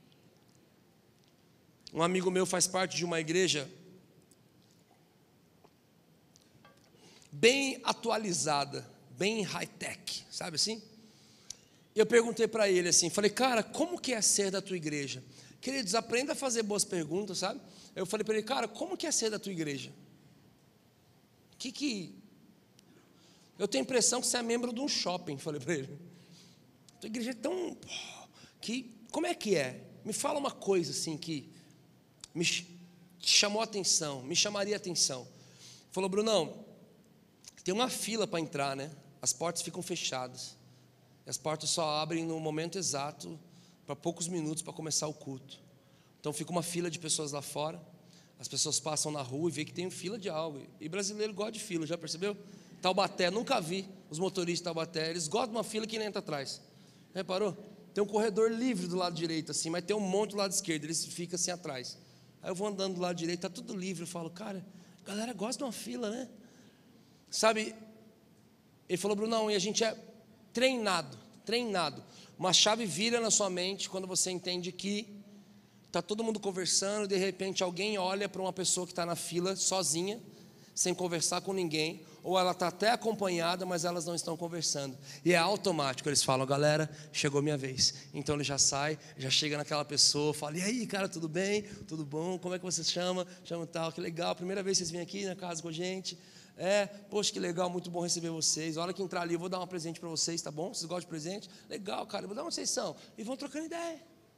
Um amigo meu faz parte de uma igreja bem atualizada, bem high-tech, sabe assim? Eu perguntei para ele assim, falei, cara, como que é ser da tua igreja? Queridos, aprenda a fazer boas perguntas, sabe? Eu falei para ele, cara, como que é ser da tua igreja? Que que... Eu tenho a impressão que você é membro de um shopping, falei para ele. A tua igreja é tão... Que... Como é que é? Me fala uma coisa assim que me chamou a atenção, me chamaria a atenção. Falou, Brunão, tem uma fila para entrar, né? As portas ficam fechadas. E as portas só abrem no momento exato, para poucos minutos para começar o culto. Então fica uma fila de pessoas lá fora. As pessoas passam na rua e vê que tem fila de algo. E brasileiro gosta de fila, já percebeu? Taubaté, nunca vi os motoristas de Taubaté. Eles gostam de uma fila que nem entra atrás. Reparou? Tem um corredor livre do lado direito, assim, mas tem um monte do lado esquerdo. Eles ficam assim atrás. Aí eu vou andando do lado direito, está tudo livre. Eu falo, cara, a galera gosta de uma fila, né? Sabe? Ele falou, Brunão, e a gente é treinado, treinado. Uma chave vira na sua mente quando você entende que está todo mundo conversando, de repente alguém olha para uma pessoa que está na fila sozinha, sem conversar com ninguém, ou ela está até acompanhada, mas elas não estão conversando. E é automático, eles falam, galera, chegou minha vez. Então ele já sai, já chega naquela pessoa, fala, e aí, cara, tudo bem? Tudo bom? Como é que você se chama? Chama tal, que legal, primeira vez que vocês vêm aqui na casa com a gente. É, poxa, que legal, muito bom receber vocês. A hora que entrar ali, eu vou dar um presente para vocês, tá bom? Vocês gostam de presente? Legal, cara, eu vou dar uma vocês são. E vão trocando ideia.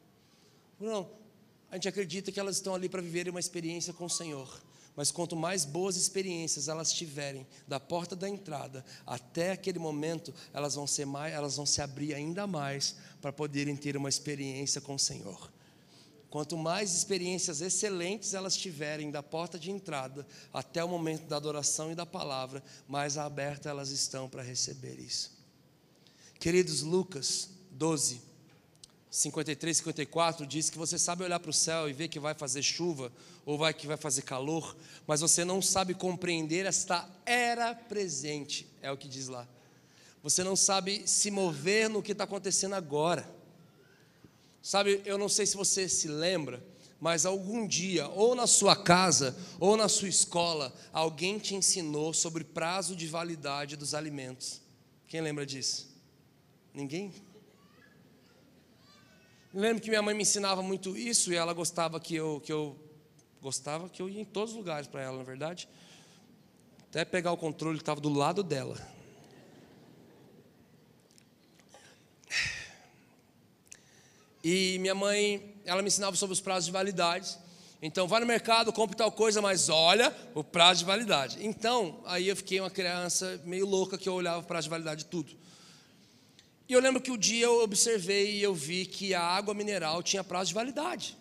Não, a gente acredita que elas estão ali para viverem uma experiência com o Senhor. Mas quanto mais boas experiências elas tiverem, da porta da entrada até aquele momento, elas vão ser mais, elas vão se abrir ainda mais para poderem ter uma experiência com o Senhor. Quanto mais experiências excelentes elas tiverem da porta de entrada até o momento da adoração e da palavra, mais abertas elas estão para receber isso. Queridos, Lucas doze, cinquenta e três, cinquenta e quatro diz que você sabe olhar para o céu e ver que vai fazer chuva ou vai, que vai fazer calor, mas você não sabe compreender esta era presente, é o que diz lá. Você não sabe se mover no que está acontecendo agora. Sabe, eu não sei se você se lembra, mas algum dia, ou na sua casa, ou na sua escola, alguém te ensinou sobre prazo de validade dos alimentos. Quem lembra disso? Ninguém? Eu lembro que minha mãe me ensinava muito isso, e ela gostava que eu, que eu, gostava que eu ia em todos os lugares para ela, na verdade. Até pegar o controle que estava do lado dela. E minha mãe, ela me ensinava sobre os prazos de validade. Então, vai no mercado, compre tal coisa, mas olha o prazo de validade. Então, aí eu fiquei uma criança meio louca que eu olhava o prazo de validade de tudo. E eu lembro que o dia eu observei e eu vi que a água mineral tinha prazo de validade.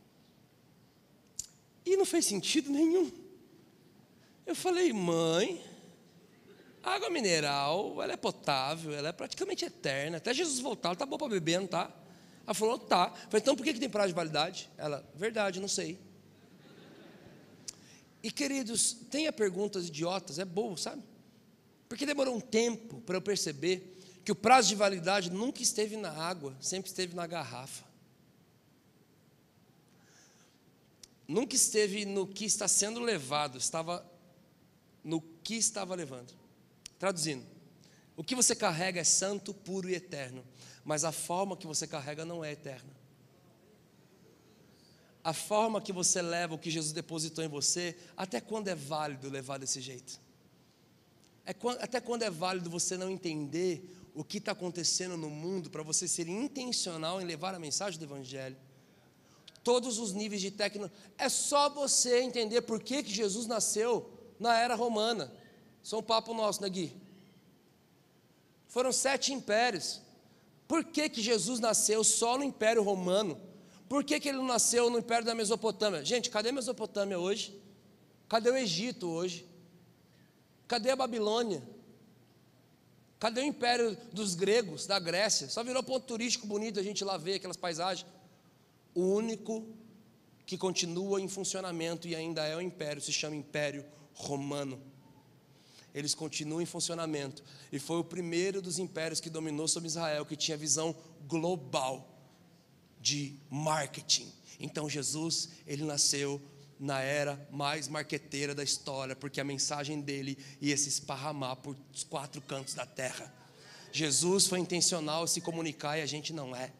E não fez sentido nenhum. Eu falei, mãe, a água mineral, ela é potável, ela é praticamente eterna. Até Jesus voltar, ela está boa para beber, não está? Ela falou, tá. Eu falei, então por que, que tem prazo de validade? Ela, verdade, não sei. E queridos, tenha perguntas idiotas, é bom, sabe? Porque demorou um tempo para eu perceber que o prazo de validade nunca esteve na água, sempre esteve na garrafa. Nunca esteve no que está sendo levado, estava no que estava levando. Traduzindo, o que você carrega é santo, puro e eterno, mas a forma que você carrega não é eterna. A forma que você leva o que Jesus depositou em você, até quando é válido levar desse jeito? É quando, até quando é válido você não entender o que está acontecendo no mundo para você ser intencional em levar a mensagem do Evangelho? Todos os níveis de tecnologia. É só você entender por que, que Jesus nasceu na era romana. Isso é um papo nosso, né, Gui? Foram sete impérios. Por que, que Jesus nasceu só no Império Romano? Por que, que ele não nasceu no Império da Mesopotâmia? Gente, cadê a Mesopotâmia hoje? Cadê o Egito hoje? Cadê a Babilônia? Cadê o Império dos gregos, da Grécia? Só virou ponto turístico bonito a gente lá ver aquelas paisagens. O único que continua em funcionamento e ainda é o império se chama Império Romano. Eles continuam em funcionamento. E foi o primeiro dos impérios que dominou sobre Israel, que tinha visão global de marketing. Então Jesus, ele nasceu na era mais marqueteira da história, porque a mensagem dele ia se esparramar por os quatro cantos da terra. Jesus foi intencional em se comunicar e a gente não é.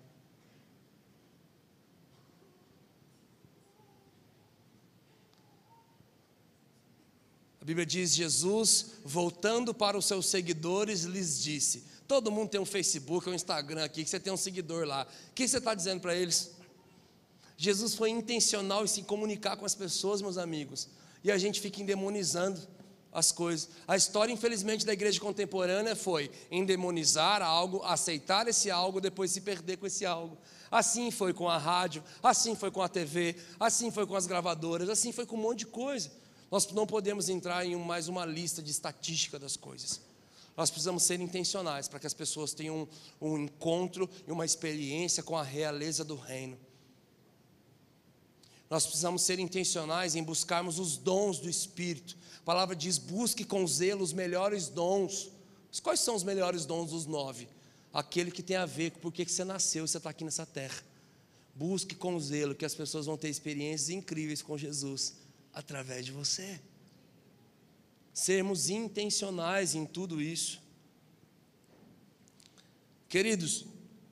A Bíblia diz, Jesus, voltando para os seus seguidores, lhes disse, todo mundo tem um Facebook, um Instagram aqui, que você tem um seguidor lá, o que você está dizendo para eles? Jesus foi intencional em se comunicar com as pessoas, meus amigos, e a gente fica endemonizando as coisas. A história, infelizmente, da igreja contemporânea foi endemonizar algo, aceitar esse algo, depois se perder com esse algo. Assim foi com a rádio, assim foi com a T V, assim foi com as gravadoras, assim foi com um monte de coisa. Nós não podemos entrar em mais uma lista de estatística das coisas. Nós precisamos ser intencionais para que as pessoas tenham um, um encontro e uma experiência com a realeza do reino. Nós precisamos ser intencionais em buscarmos os dons do Espírito. A palavra diz, busque com zelo os melhores dons. Mas quais são os melhores dons dos nove? Aquele que tem a ver com por que você nasceu e você está aqui nessa terra. Busque com zelo, que as pessoas vão ter experiências incríveis com Jesus através de você. Sermos intencionais em tudo isso. Queridos,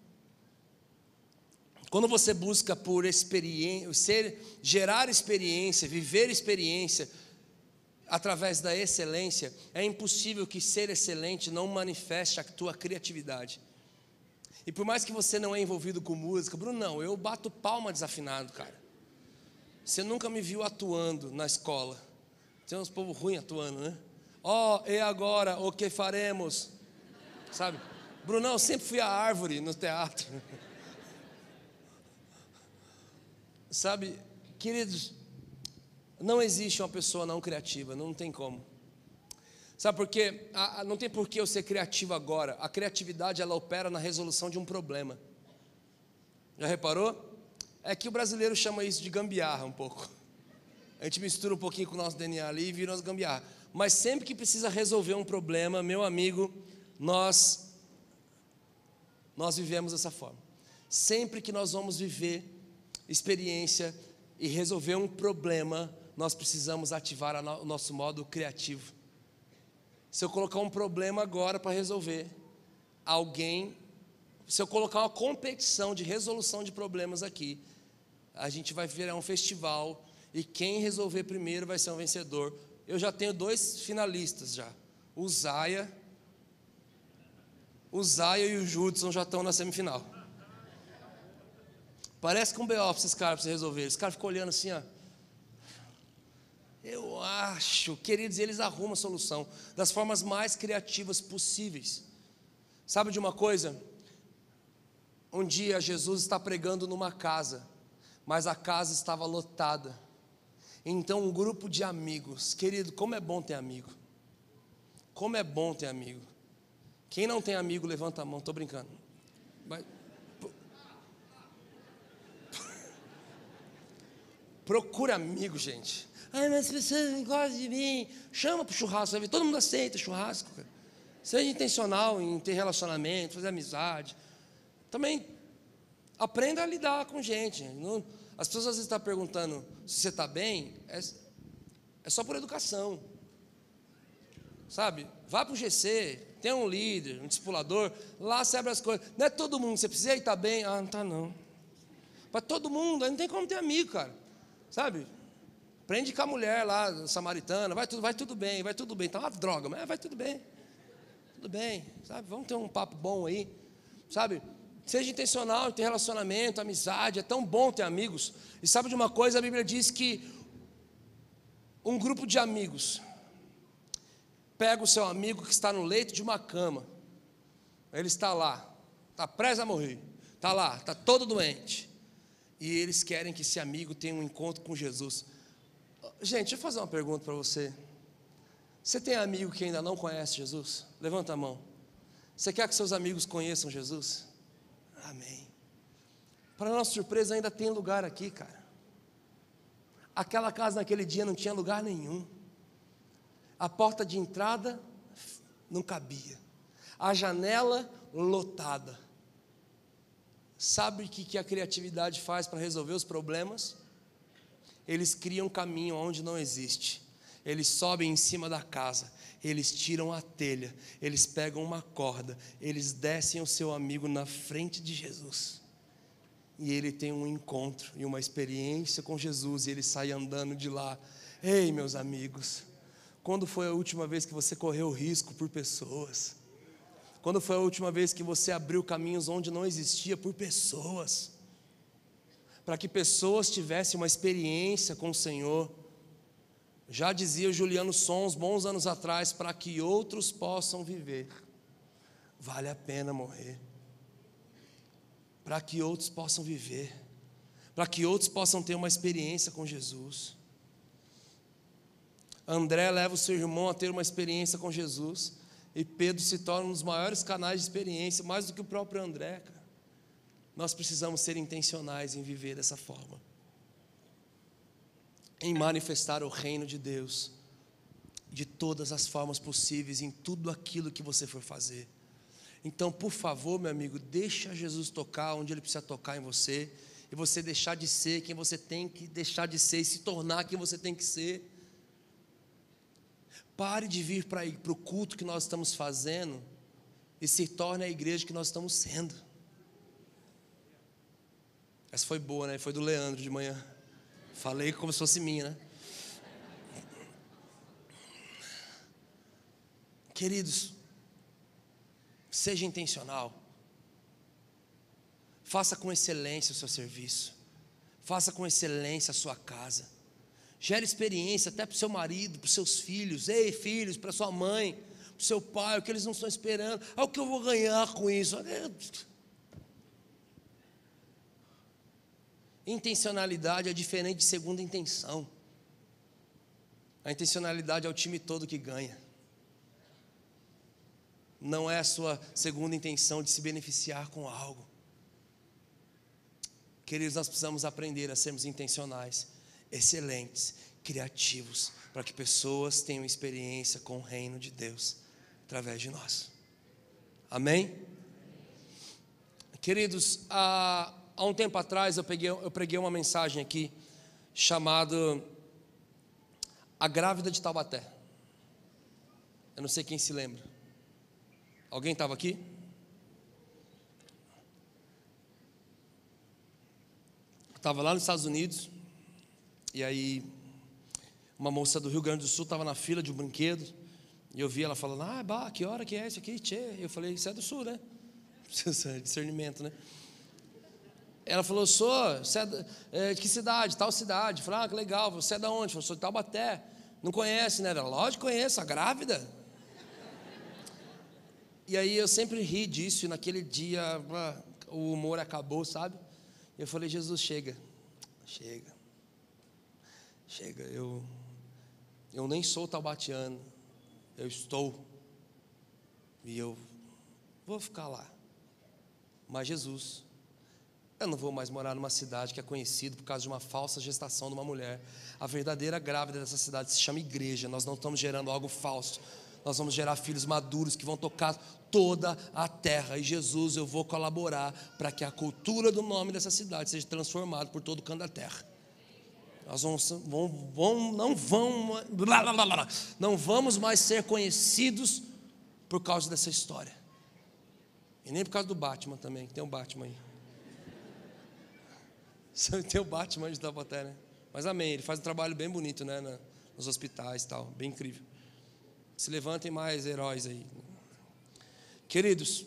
quando você busca por experiência, ser, gerar experiência, viver experiência através da excelência, é impossível que ser excelente não manifeste a tua criatividade. E por mais que você não é envolvido com música, Bruno, não, eu bato palma desafinado, cara. Você nunca me viu atuando na escola. Tem uns povos ruins atuando, né? Ó, oh, e agora, o que faremos? Sabe? Brunão, eu sempre fui a árvore no teatro. Sabe, queridos, não existe uma pessoa não criativa, não tem como. Sabe por quê? A, a, não tem por que eu ser criativo agora. A criatividade, ela opera na resolução de um problema. Já reparou? É que o brasileiro chama isso de gambiarra um pouco. A gente mistura um pouquinho com o nosso D N A ali e vira umas gambiarra. Mas sempre que precisa resolver um problema, meu amigo, nós, nós vivemos dessa forma. Sempre que nós vamos viver experiência e resolver um problema, nós precisamos ativar a no, o nosso modo criativo. Se eu colocar um problema agora para resolver, alguém, se eu colocar uma competição de resolução de problemas aqui, a gente vai virar um festival e quem resolver primeiro vai ser um vencedor. Eu já tenho dois finalistas já. O Zaya, o Zaya e o Judson já estão na semifinal. Parece que um B O para esses caras para você resolver. Esse cara ficou olhando assim, ó. Eu acho, queridos, eles arrumam a solução das formas mais criativas possíveis. Sabe de uma coisa? Um dia Jesus está pregando numa casa, mas a casa estava lotada. Então um grupo de amigos, querido, como é bom ter amigo. Como é bom ter amigo. Quem não tem amigo, levanta a mão, estou brincando. Vai. Procura amigo, gente. Ai, mas as pessoas não gostam de mim. Chama para o churrasco, vai ver, todo mundo aceita churrasco, cara. Seja intencional em ter relacionamento, fazer amizade. Também aprenda a lidar com gente. Não, as pessoas às vezes estão perguntando se você está bem, é, é só por educação. Sabe? Vá para o G C, tem um líder, um discipulador, lá você abre as coisas. Não é todo mundo, você precisa ir, está bem? Ah, não está não. Para todo mundo, aí não tem como ter amigo, cara. Sabe? Prende com a mulher lá, samaritana, vai tudo, vai tudo bem, vai tudo bem. Tá uma droga, mas vai tudo bem. Tudo bem, sabe? Vamos ter um papo bom aí, sabe? Seja intencional em ter relacionamento, amizade, é tão bom ter amigos. E sabe de uma coisa, a Bíblia diz que um grupo de amigos pega o seu amigo que está no leito de uma cama, ele está lá, está prestes a morrer, está lá, está todo doente, e eles querem que esse amigo tenha um encontro com Jesus. Gente, deixa eu fazer uma pergunta para você. Você tem amigo que ainda não conhece Jesus? Levanta a mão. Você quer que seus amigos conheçam Jesus? Amém. Para nossa surpresa, ainda tem lugar aqui, cara. Aquela casa naquele dia não tinha lugar nenhum. A porta de entrada não cabia. A janela lotada. Sabe o que, que a criatividade faz para resolver os problemas? Eles criam um caminho onde não existe. Eles sobem em cima da casa, eles tiram a telha, eles pegam uma corda, eles descem o seu amigo na frente de Jesus. E ele tem um encontro e uma experiência com Jesus, e ele sai andando de lá. Ei, meus amigos, quando foi a última vez que você correu risco por pessoas? Quando foi a última vez que você abriu caminhos onde não existia por pessoas? Para que pessoas tivessem uma experiência com o Senhor. Já dizia o Juliano Sons, bons anos atrás, para que outros possam viver, vale a pena morrer. Para que outros possam viver, para que outros possam ter uma experiência com Jesus. André leva o seu irmão a ter uma experiência com Jesus, e Pedro se torna um dos maiores canais de experiência, mais do que o próprio André, cara. Nós precisamos ser intencionais em viver dessa forma, em manifestar o reino de Deus, de todas as formas possíveis, em tudo aquilo que você for fazer. Então, por favor, meu amigo, deixa Jesus tocar onde Ele precisa tocar em você, e você deixar de ser quem você tem que deixar de ser, e se tornar quem você tem que ser. Pare de vir para o culto que nós estamos fazendo, e se torne a igreja que nós estamos sendo. Essa foi boa, né? Foi do Leandro de manhã. Falei como se fosse minha, né? Queridos, seja intencional. Faça com excelência o seu serviço. Faça com excelência a sua casa. Gere experiência até para o seu marido, para os seus filhos. Ei, filhos, para sua mãe, para o seu pai, o que eles não estão esperando. Ah, o que eu vou ganhar com isso? Intencionalidade é diferente de segunda intenção. A intencionalidade é o time todo que ganha. Não é a sua segunda intenção de se beneficiar com algo. Queridos, nós precisamos aprender a sermos intencionais, excelentes, criativos, para que pessoas tenham experiência com o reino de Deus através de nós. Amém? Queridos, há, há um tempo atrás eu, peguei, eu preguei uma mensagem aqui chamada A Grávida de Taubaté. Eu não sei quem se lembra. Alguém estava aqui? Estava lá nos Estados Unidos, e aí uma moça do Rio Grande do Sul estava na fila de um brinquedo, e eu vi ela falando, ah, bah, que hora que é isso aqui, tchê? Eu falei, isso é do Sul, né? Discernimento, né? Ela falou, sou, você é de, é, de que cidade? Tal cidade. Eu falei, ah, que legal, você é de onde? Eu falei, sou de Taubaté. Não conhece, né? Ela, lógico que conheço, a grávida. E aí eu sempre ri disso, e naquele dia o humor acabou, sabe? Eu falei, Jesus, chega, chega, chega, eu, eu nem sou taubatiano, eu estou, e eu vou ficar lá, mas Jesus, Eu não vou mais morar numa cidade que é conhecida por causa de uma falsa gestação de uma mulher. A verdadeira grávida dessa cidade se chama igreja. Nós não estamos gerando algo falso. Nós vamos gerar filhos maduros que vão tocar toda a terra. E Jesus, eu vou colaborar para que a cultura do nome dessa cidade seja transformada por todo o canto da terra. Nós vamos, vamos, vamos, não, vamos, blá, blá, blá, blá, não vamos mais ser conhecidos por causa dessa história. E nem por causa do Batman também, que tem um Batman aí. Tem o Batman de Taubaté, né? Mas amém, ele faz um trabalho bem bonito, né? Nos hospitais e tal, bem incrível. Se levantem mais heróis aí. Queridos,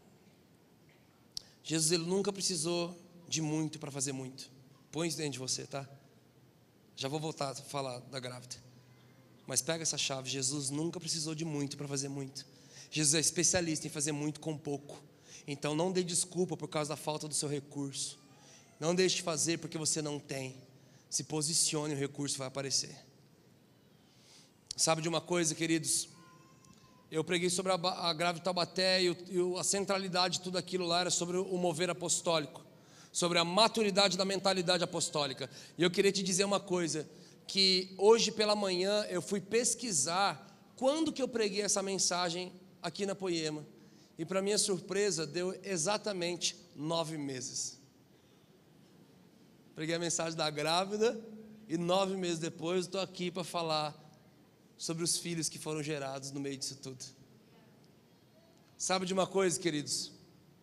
Jesus, ele nunca precisou de muito para fazer muito. Põe isso dentro de você, tá? Já vou voltar a falar da grávida. Mas pega essa chave, Jesus nunca precisou de muito para fazer muito. Jesus é especialista em fazer muito com pouco. Então não dê desculpa por causa da falta do seu recurso. Não deixe de fazer porque você não tem. Se posicione, o recurso vai aparecer. Sabe de uma coisa, queridos? Eu preguei sobre a, a grávida Taubaté e, o, e a centralidade de tudo aquilo lá era sobre o mover apostólico, sobre a maturidade da mentalidade apostólica. E eu queria te dizer uma coisa, que hoje pela manhã eu fui pesquisar quando que eu preguei essa mensagem aqui na Poema. E para minha surpresa, deu exatamente nove meses. Preguei a mensagem da grávida e nove meses depois estou aqui para falar sobre os filhos que foram gerados no meio disso tudo. Sabe de uma coisa, queridos?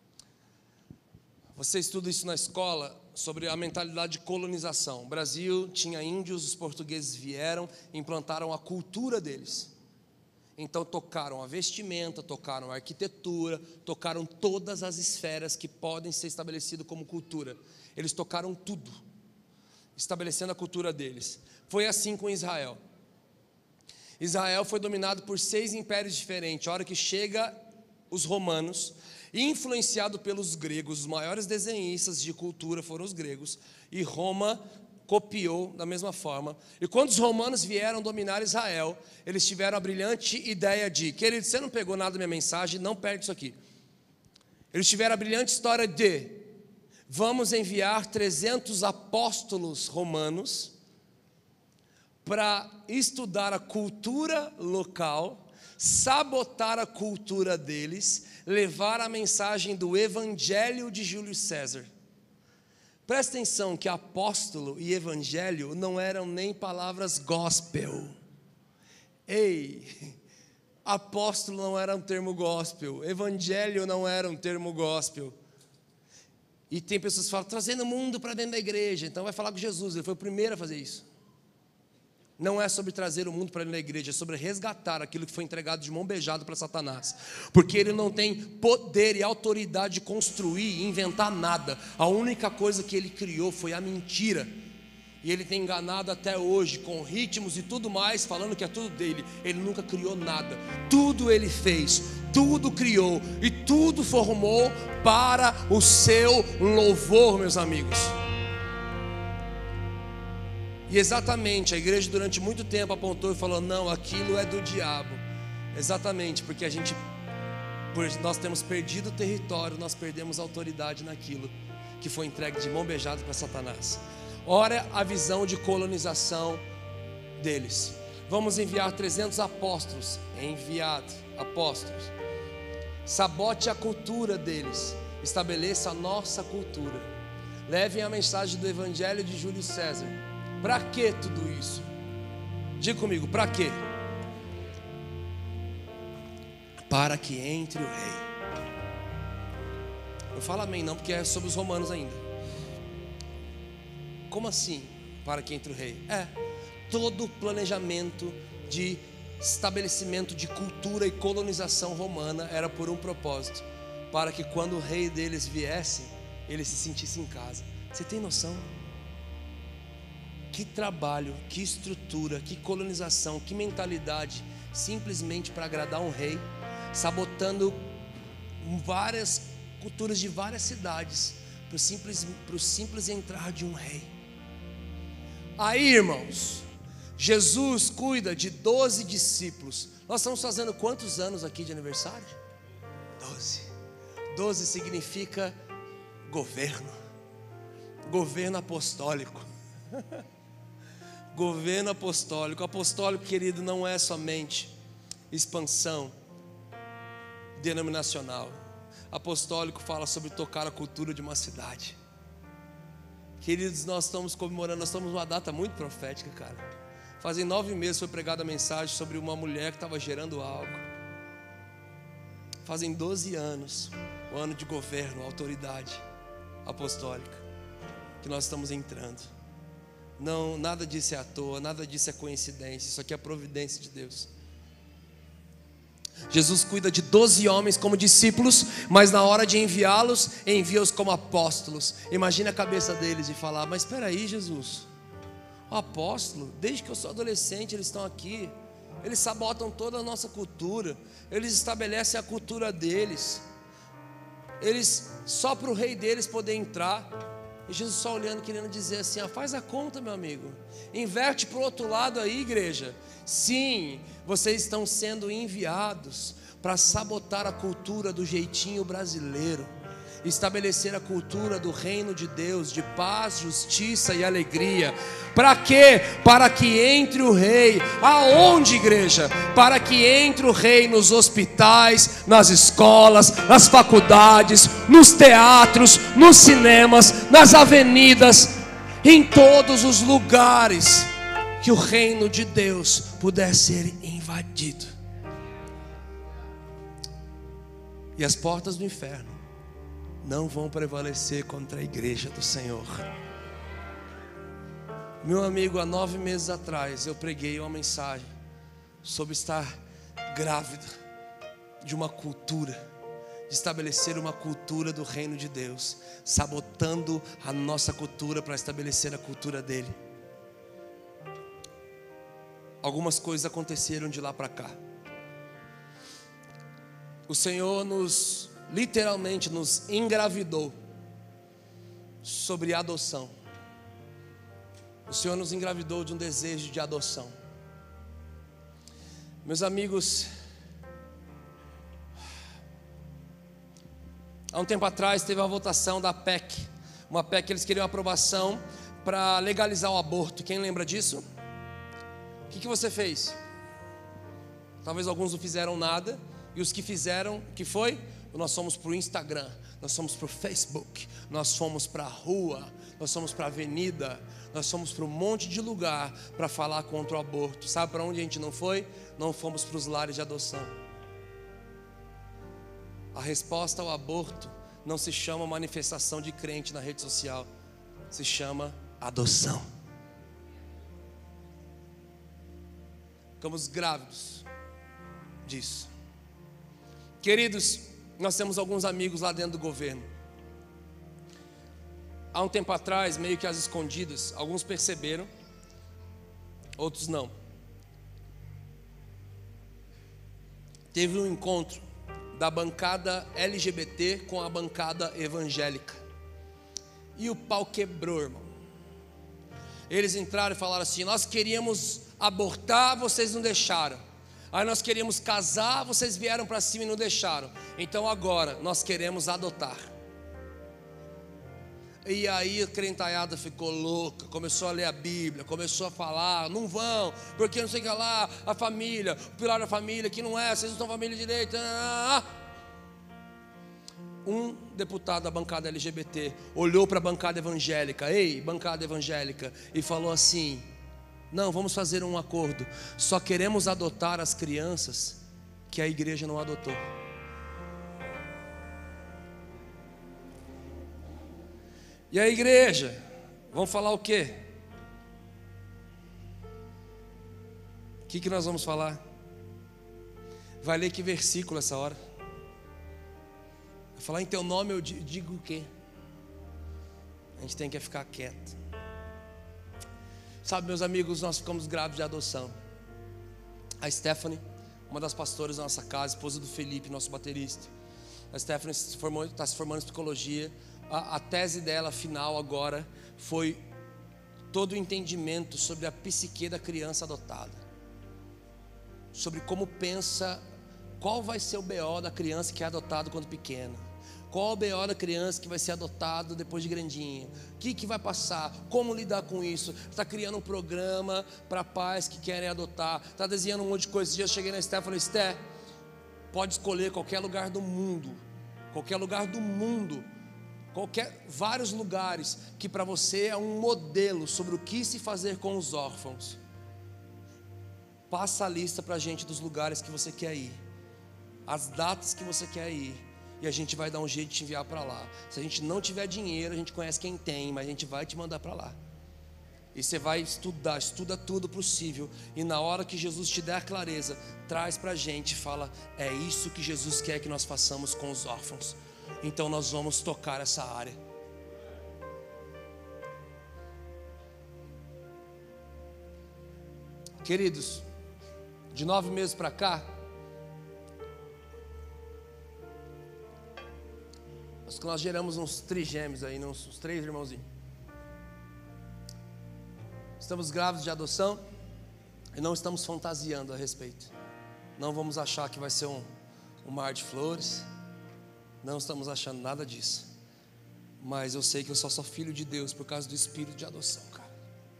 Você estuda isso na escola, sobre a mentalidade de colonização. O Brasil tinha índios, os portugueses vieram, implantaram a cultura deles. Então tocaram a vestimenta, tocaram a arquitetura, tocaram todas as esferas que podem ser estabelecidas como cultura. Eles tocaram tudo, estabelecendo a cultura deles. Foi assim com Israel. Israel foi dominado por seis impérios diferentes. A hora que chega os romanos, influenciado pelos gregos, os maiores desenhistas de cultura foram os gregos, e Roma copiou da mesma forma. E quando os romanos vieram dominar Israel, eles tiveram a brilhante ideia de, querido, você não pegou nada da minha mensagem, não perde isso aqui. Eles tiveram a brilhante história de, vamos enviar trezentos apóstolos romanos para estudar a cultura local, sabotar a cultura deles, levar a mensagem do Evangelho de Júlio César. Presta atenção que apóstolo e evangelho não eram nem palavras gospel. Ei, apóstolo não era um termo gospel, evangelho não era um termo gospel. E tem pessoas que falam, trazendo o mundo para dentro da igreja, então vai falar com Jesus, ele foi o primeiro a fazer isso. Não é sobre trazer o mundo para dentro da igreja, é sobre resgatar aquilo que foi entregado de mão beijada para Satanás. Porque ele não tem poder e autoridade de construir e inventar nada. A única coisa que ele criou foi a mentira. E ele tem enganado até hoje com ritmos e tudo mais, falando que é tudo dele. Ele nunca criou nada. Tudo ele fez, tudo criou e tudo formou para o seu louvor, meus amigos. E exatamente, a igreja durante muito tempo apontou e falou, não, aquilo é do diabo. Exatamente, porque a gente, por nós temos perdido o território, nós perdemos a autoridade naquilo que foi entregue de mão beijada para Satanás. Ora a visão de colonização deles. Vamos enviar trezentos apóstolos, enviado, apóstolos. Sabote a cultura deles, estabeleça a nossa cultura. Levem a mensagem do Evangelho de Júlio César. Para que tudo isso? Diga comigo, para quê? Para que entre o rei. Não fala amém não, porque é sobre os romanos ainda. Como assim, para que entre o rei? É, todo o planejamento de estabelecimento de cultura e colonização romana era por um propósito, para que quando o rei deles viesse, ele se sentisse em casa. Você tem noção? Que trabalho, que estrutura, que colonização, que mentalidade, simplesmente para agradar um rei, sabotando várias culturas de várias cidades, para o simples, para o simples entrar de um rei. Aí, irmãos, Jesus cuida de doze discípulos. Nós estamos fazendo quantos anos aqui de aniversário? Doze. Doze significa governo. Governo apostólico. Governo apostólico. Apostólico, querido, não é somente expansão denominacional. Apostólico fala sobre tocar a cultura de uma cidade. Queridos, nós estamos comemorando, nós estamos numa data muito profética, cara. Fazem nove meses foi pregada a mensagem sobre uma mulher que estava gerando algo. Fazem doze anos, o ano de governo, autoridade apostólica, que nós estamos entrando. Não, nada disso é à toa, nada disso é coincidência, isso aqui é a providência de Deus. Jesus cuida de doze homens como discípulos, mas na hora de enviá-los, envia-os como apóstolos. Imagina a cabeça deles e falar: mas espera aí, Jesus, o apóstolo, desde que eu sou adolescente eles estão aqui, eles sabotam toda a nossa cultura, eles estabelecem a cultura deles, eles, só para o rei deles poder entrar. E Jesus só olhando, querendo dizer assim: ah, faz a conta, meu amigo, inverte para o outro lado aí, igreja. Sim, vocês estão sendo enviados para sabotar a cultura do jeitinho brasileiro, estabelecer a cultura do reino de Deus, de paz, justiça e alegria. Para quê? Para que entre o rei. Aonde, igreja? Para que entre o rei nos hospitais, nas escolas, nas faculdades, nos teatros, nos cinemas, nas avenidas, em todos os lugares que o reino de Deus puder ser invadido. E as portas do inferno não vão prevalecer contra a igreja do Senhor. Meu amigo, há nove meses atrás eu preguei uma mensagem sobre estar grávida de uma cultura, de estabelecer uma cultura do reino de Deus, sabotando a nossa cultura para estabelecer a cultura dele. Algumas coisas aconteceram de lá para cá. O Senhor nos, literalmente nos engravidou sobre adoção. O Senhor nos engravidou de um desejo de adoção. Meus amigos, há um tempo atrás teve uma votação da P E C, uma P E C que eles queriam aprovação para legalizar o aborto. Quem lembra disso? O que, que você fez? Talvez alguns não fizeram nada, e os que fizeram, o que foi? Nós fomos para o Instagram, nós fomos para o Facebook, nós fomos para a rua, nós fomos para a avenida, nós fomos para um monte de lugar para falar contra o aborto. Sabe para onde a gente não foi? Não fomos para os lares de adoção. A resposta ao aborto não se chama manifestação de crente na rede social, se chama adoção. Ficamos grávidos disso. Queridos, nós temos alguns amigos lá dentro do governo. Há um tempo atrás, meio que às escondidas, alguns perceberam, outros não. Teve um encontro da bancada L G B T com a bancada evangélica. E o pau quebrou, irmão. Eles entraram e falaram assim: nós queríamos abortar, vocês não deixaram. Aí nós queríamos casar, vocês vieram para cima e não deixaram. Então agora nós queremos adotar. E aí a crentaiada ficou louca, começou a ler a Bíblia, começou a falar: não vão, porque não sei o que lá, a família, o pilar da família, que não é, vocês não estão família direito. Um deputado da bancada L G B T olhou para a bancada evangélica: ei, bancada evangélica, e falou assim: não, vamos fazer um acordo, só queremos adotar as crianças que a igreja não adotou. E a igreja, vamos falar o quê? O que, que nós vamos falar? Vai ler que versículo essa hora? Vai falar: em teu nome eu digo o quê? A gente tem que ficar quieto. Sabe, meus amigos, nós ficamos grávidos de adoção. A Stephanie, uma das pastoras da nossa casa, esposa do Felipe, nosso baterista. A Stephanie se formou, está se formando em psicologia. A, a tese dela final agora foi todo o entendimento sobre a psique da criança adotada, sobre como pensa, qual vai ser o B O da criança que é adotada quando pequena, Qual o B O da criança que vai ser adotado depois de grandinho? O que, que vai passar? Como lidar com isso? Está criando um programa para pais que querem adotar. Está desenhando um monte de coisa. Esse dia eu cheguei na Esté e falei: Esté, pode escolher qualquer lugar do mundo. Qualquer lugar do mundo. Qualquer, vários lugares que para você é um modelo sobre o que se fazer com os órfãos. Passa a lista para a gente dos lugares que você quer ir. As datas que você quer ir. E a gente vai dar um jeito de te enviar para lá. Se a gente não tiver dinheiro, a gente conhece quem tem, mas a gente vai te mandar para lá. E você vai estudar, estuda tudo possível. E na hora que Jesus te der a clareza, traz para a gente, fala: é isso que Jesus quer que nós façamos com os órfãos. Então nós vamos tocar essa área. Queridos, de nove meses para cá, acho que nós geramos uns trigêmeos aí, uns, uns três irmãozinhos. Estamos grávidos de adoção e não estamos fantasiando a respeito. Não vamos achar que vai ser um, um mar de flores. Não estamos achando nada disso. Mas eu sei que eu só sou filho de Deus por causa do espírito de adoção, cara.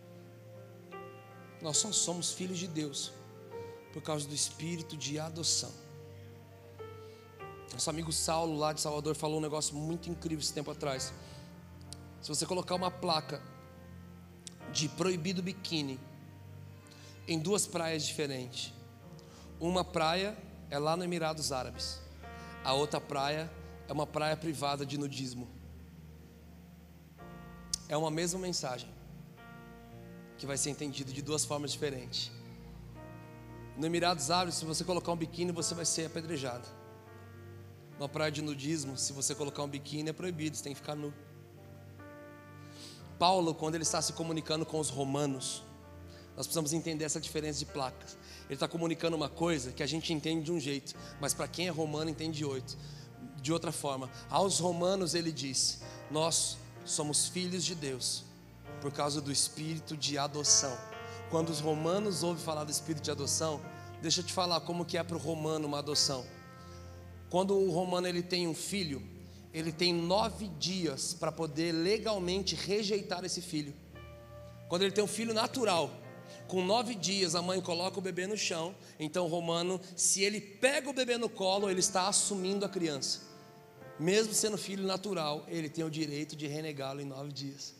Nós só somos filhos de Deus por causa do espírito de adoção. Nosso amigo Saulo lá de Salvador falou um negócio muito incrível esse tempo atrás. Se você colocar uma placa de proibido biquíni em duas praias diferentes, uma praia é lá no Emirados Árabes, a outra praia é uma praia privada de nudismo. É uma mesma mensagem que vai ser entendida de duas formas diferentes. No Emirados Árabes, se você colocar um biquíni, você vai ser apedrejado. Na praia de nudismo, se você colocar um biquíni, é proibido, você tem que ficar nu. Paulo, quando ele está se comunicando com os romanos, nós precisamos entender essa diferença de placas. Ele está comunicando uma coisa que a gente entende de um jeito, mas para quem é romano entende de outro, de outra forma. Aos romanos ele diz: nós somos filhos de Deus por causa do espírito de adoção. Quando os romanos ouvem falar do espírito de adoção, deixa eu te falar como que é para o romano uma adoção. Quando o romano ele tem um filho, ele tem nove dias para poder legalmente rejeitar esse filho. Quando ele tem um filho natural, com nove dias a mãe coloca o bebê no chão. Então o romano, se ele pega o bebê no colo, ele está assumindo a criança. Mesmo sendo filho natural, ele tem o direito de renegá-lo em nove dias.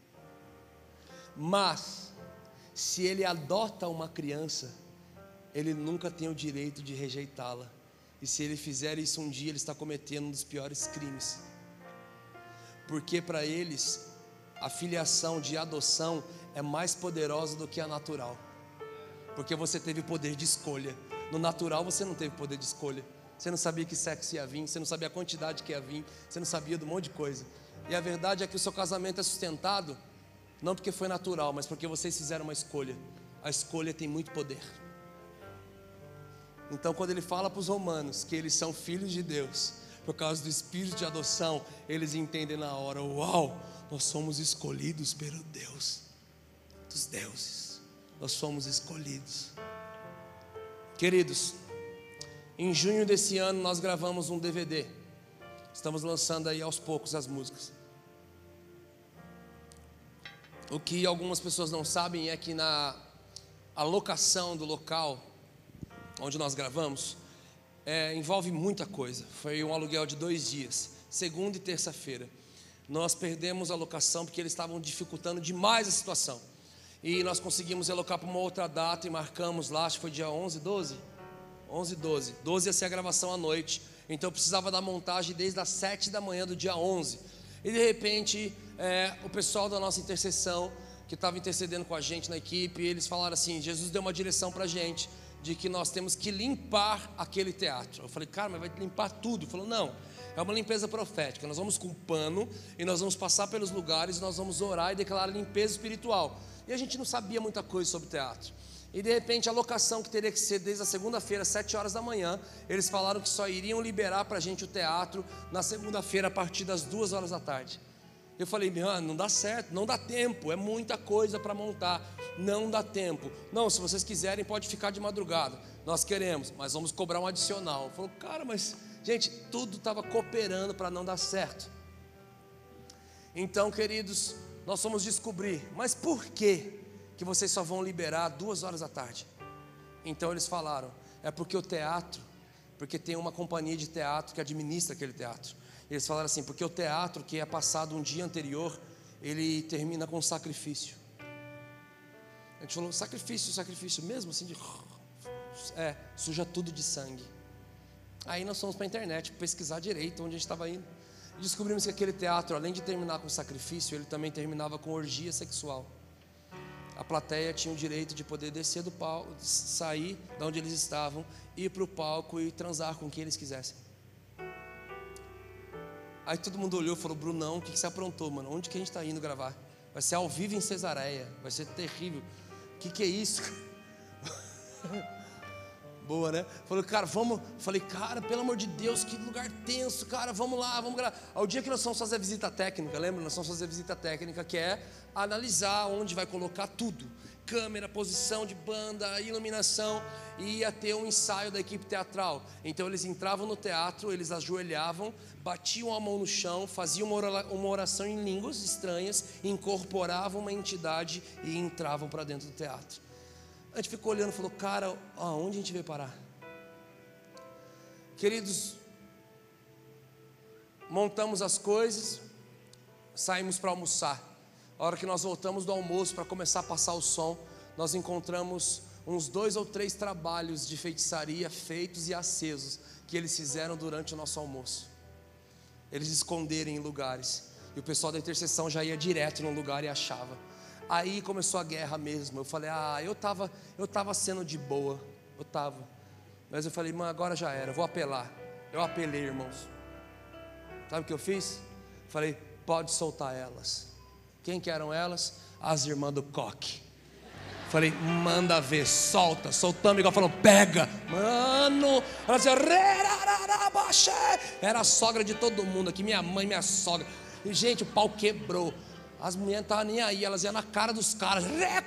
Mas, se ele adota uma criança, ele nunca tem o direito de rejeitá-la. E se ele fizer isso um dia, ele está cometendo um dos piores crimes. Porque para eles, a filiação de adoção é mais poderosa do que a natural. Porque você teve poder de escolha. No natural você não teve poder de escolha. Você não sabia que sexo ia vir, você não sabia a quantidade que ia vir, você não sabia de um monte de coisa. E a verdade é que o seu casamento é sustentado, não porque foi natural, mas porque vocês fizeram uma escolha. A escolha tem muito poder. Então quando ele fala para os romanos que eles são filhos de Deus por causa do espírito de adoção, eles entendem na hora: uau, nós somos escolhidos pelo Deus dos deuses, nós somos escolhidos. Queridos, em junho desse ano nós gravamos um D V D. Estamos lançando aí aos poucos as músicas. O que algumas pessoas não sabem é que na alocação do local onde nós gravamos, é, envolve muita coisa. Foi um aluguel de dois dias, segunda e terça-feira. Nós perdemos a locação porque eles estavam dificultando demais a situação. E nós conseguimos alocar para uma outra data e marcamos lá, acho que foi dia onze, doze? onze, doze. doze ia ser a gravação à noite. Então eu precisava da montagem desde as sete da manhã do dia onze. E de repente, é, o pessoal da nossa intercessão, que estava intercedendo com a gente na equipe, eles falaram assim: Jesus deu uma direção para a gente, de que nós temos que limpar aquele teatro. Eu falei: cara, mas vai limpar tudo? Ele falou: não, é uma limpeza profética. Nós vamos com um pano e nós vamos passar pelos lugares, nós vamos orar e declarar limpeza espiritual. E a gente não sabia muita coisa sobre teatro. E de repente a locação, que teria que ser desde a segunda-feira, sete horas da manhã, eles falaram que só iriam liberar para a gente o teatro na segunda-feira a partir das duas horas da tarde. Eu falei: meu, não dá certo, não dá tempo, é muita coisa para montar, não dá tempo. Não, se vocês quiserem pode ficar de madrugada. Nós queremos, mas vamos cobrar um adicional. Falou: cara, mas Gente, tudo estava cooperando para não dar certo. Então, queridos, nós fomos descobrir, mas por que que vocês só vão liberar duas horas da tarde? Então eles falaram, é porque o teatro, porque tem uma companhia de teatro que administra aquele teatro. Eles falaram assim, porque o teatro que é passado um dia anterior, ele termina com sacrifício. A gente falou, sacrifício, sacrifício mesmo assim de... É, suja tudo de sangue. Aí nós fomos para a internet pesquisar direito onde a gente estava indo. E descobrimos que aquele teatro, além de terminar com sacrifício, ele também terminava com orgia sexual. A plateia tinha o direito de poder descer do palco, sair de onde eles estavam, ir para o palco e transar com quem eles quisessem. Aí todo mundo olhou e falou, Brunão, o que, que você aprontou, mano? Onde que a gente está indo gravar? Vai ser ao vivo em Cesareia, vai ser terrível. O que, que é isso? Boa, né? Falei, cara, vamos. Falei, cara, pelo amor de Deus, que lugar tenso, cara, vamos lá, vamos gravar. Ao dia que nós vamos fazer a visita técnica, lembra? Nós vamos fazer a visita técnica, que é analisar onde vai colocar tudo: câmera, posição de banda, iluminação. E ia ter um ensaio da equipe teatral. Então eles entravam no teatro, eles ajoelhavam, batiam a mão no chão, faziam uma oração em línguas estranhas, incorporavam uma entidade e entravam para dentro do teatro. A gente ficou olhando e falou, cara, aonde a gente veio parar? Queridos, montamos as coisas, saímos para almoçar. A hora que nós voltamos do almoço para começar a passar o som, nós encontramos uns dois ou três trabalhos de feitiçaria feitos e acesos que eles fizeram durante o nosso almoço. Eles esconderam em lugares, e o pessoal da intercessão já ia direto no lugar e achava. Aí começou a guerra mesmo. Eu falei, ah, eu estava eu tava sendo de boa, eu estava. Mas eu falei, mano, agora já era, eu vou apelar. Eu apelei, irmãos. Sabe o que eu fiz? Falei, pode soltar elas. Quem que eram elas? As irmãs do coque. Falei, manda ver, solta. Soltamos igual falando, pega. Mano, ela dizia, era a sogra de todo mundo aqui, minha mãe, minha sogra. E gente, o pau quebrou. As mulheres não estavam nem aí, elas iam na cara dos caras.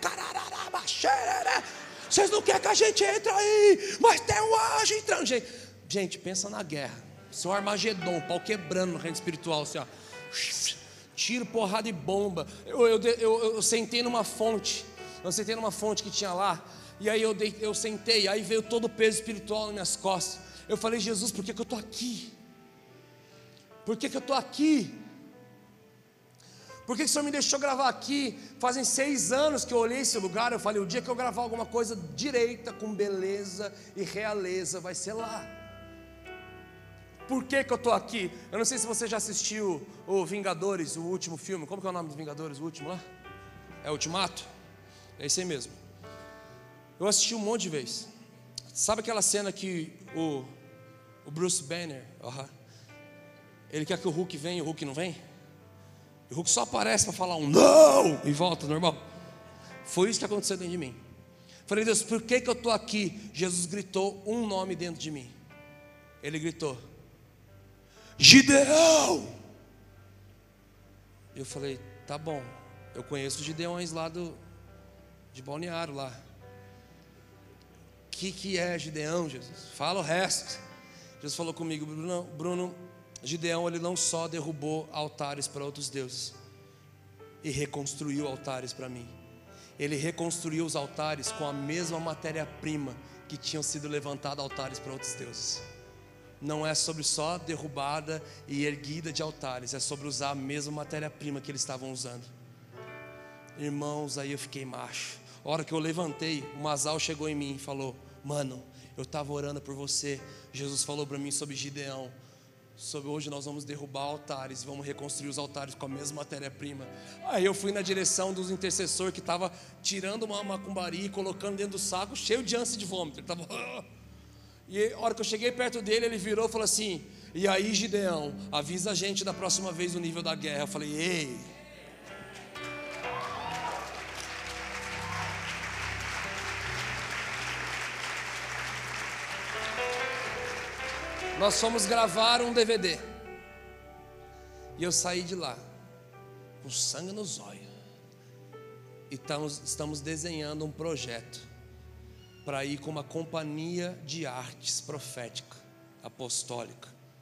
Vocês não querem que a gente entre aí, mas tem um anjo entrando. Gente, gente, pensa na guerra. Seu Armagedon, pau quebrando no reino espiritual, assim, ó. Tiro, porrada e bomba. Eu, eu, eu, eu sentei numa fonte. Eu sentei numa fonte que tinha lá. E aí eu, dei, eu sentei, aí veio todo o peso espiritual nas minhas costas. Eu falei, Jesus, por que, que eu estou aqui? Por que, que eu estou aqui? Por que o Senhor me deixou gravar aqui? Fazem seis anos que eu olhei esse lugar. Eu falei, o dia que eu gravar alguma coisa direita, com beleza e realeza, vai ser lá. Por que que eu estou aqui? Eu não sei se você já assistiu o Vingadores, o último filme. Como que é o nome dos Vingadores, o último lá? É Ultimato? É esse aí mesmo. Eu assisti um monte de vezes. Sabe aquela cena que o, o Bruce Banner, uh-huh, ele quer que o Hulk venha e o Hulk não vem? O Hulk só aparece para falar um não e volta, normal. Foi isso que aconteceu dentro de mim. Falei, Deus, por que que eu estou aqui? Jesus gritou um nome dentro de mim. Ele gritou, Gideão. Eu falei, tá bom. Eu conheço os Gideões lá do, de Balneário lá. O que que é Gideão, Jesus? Fala o resto. Jesus falou comigo, Bruno, Bruno Gideão, ele não só derrubou altares para outros deuses e reconstruiu altares para mim. Ele reconstruiu os altares com a mesma matéria-prima que tinham sido levantados altares para outros deuses. Não é sobre só derrubada e erguida de altares, é sobre usar a mesma matéria-prima que eles estavam usando. Irmãos, aí eu fiquei macho. A hora que eu levantei, o Mazal chegou em mim e falou, mano, eu estava orando por você. Jesus falou para mim sobre Gideão. Sobre hoje nós vamos derrubar altares, vamos reconstruir os altares com a mesma matéria-prima. Aí eu fui na direção dos intercessores que estava tirando uma macumbaria e colocando dentro do saco, cheio de ânsia de vômito. Ele tava... E a hora que eu cheguei perto dele, ele virou e falou assim, e aí Gideão, avisa a gente da próxima vez o nível da guerra. Eu falei, ei. Nós fomos gravar um D V D. E eu saí de lá com sangue nos olhos. E estamos, estamos desenhando um projeto para ir com uma companhia de artes profética, apostólica,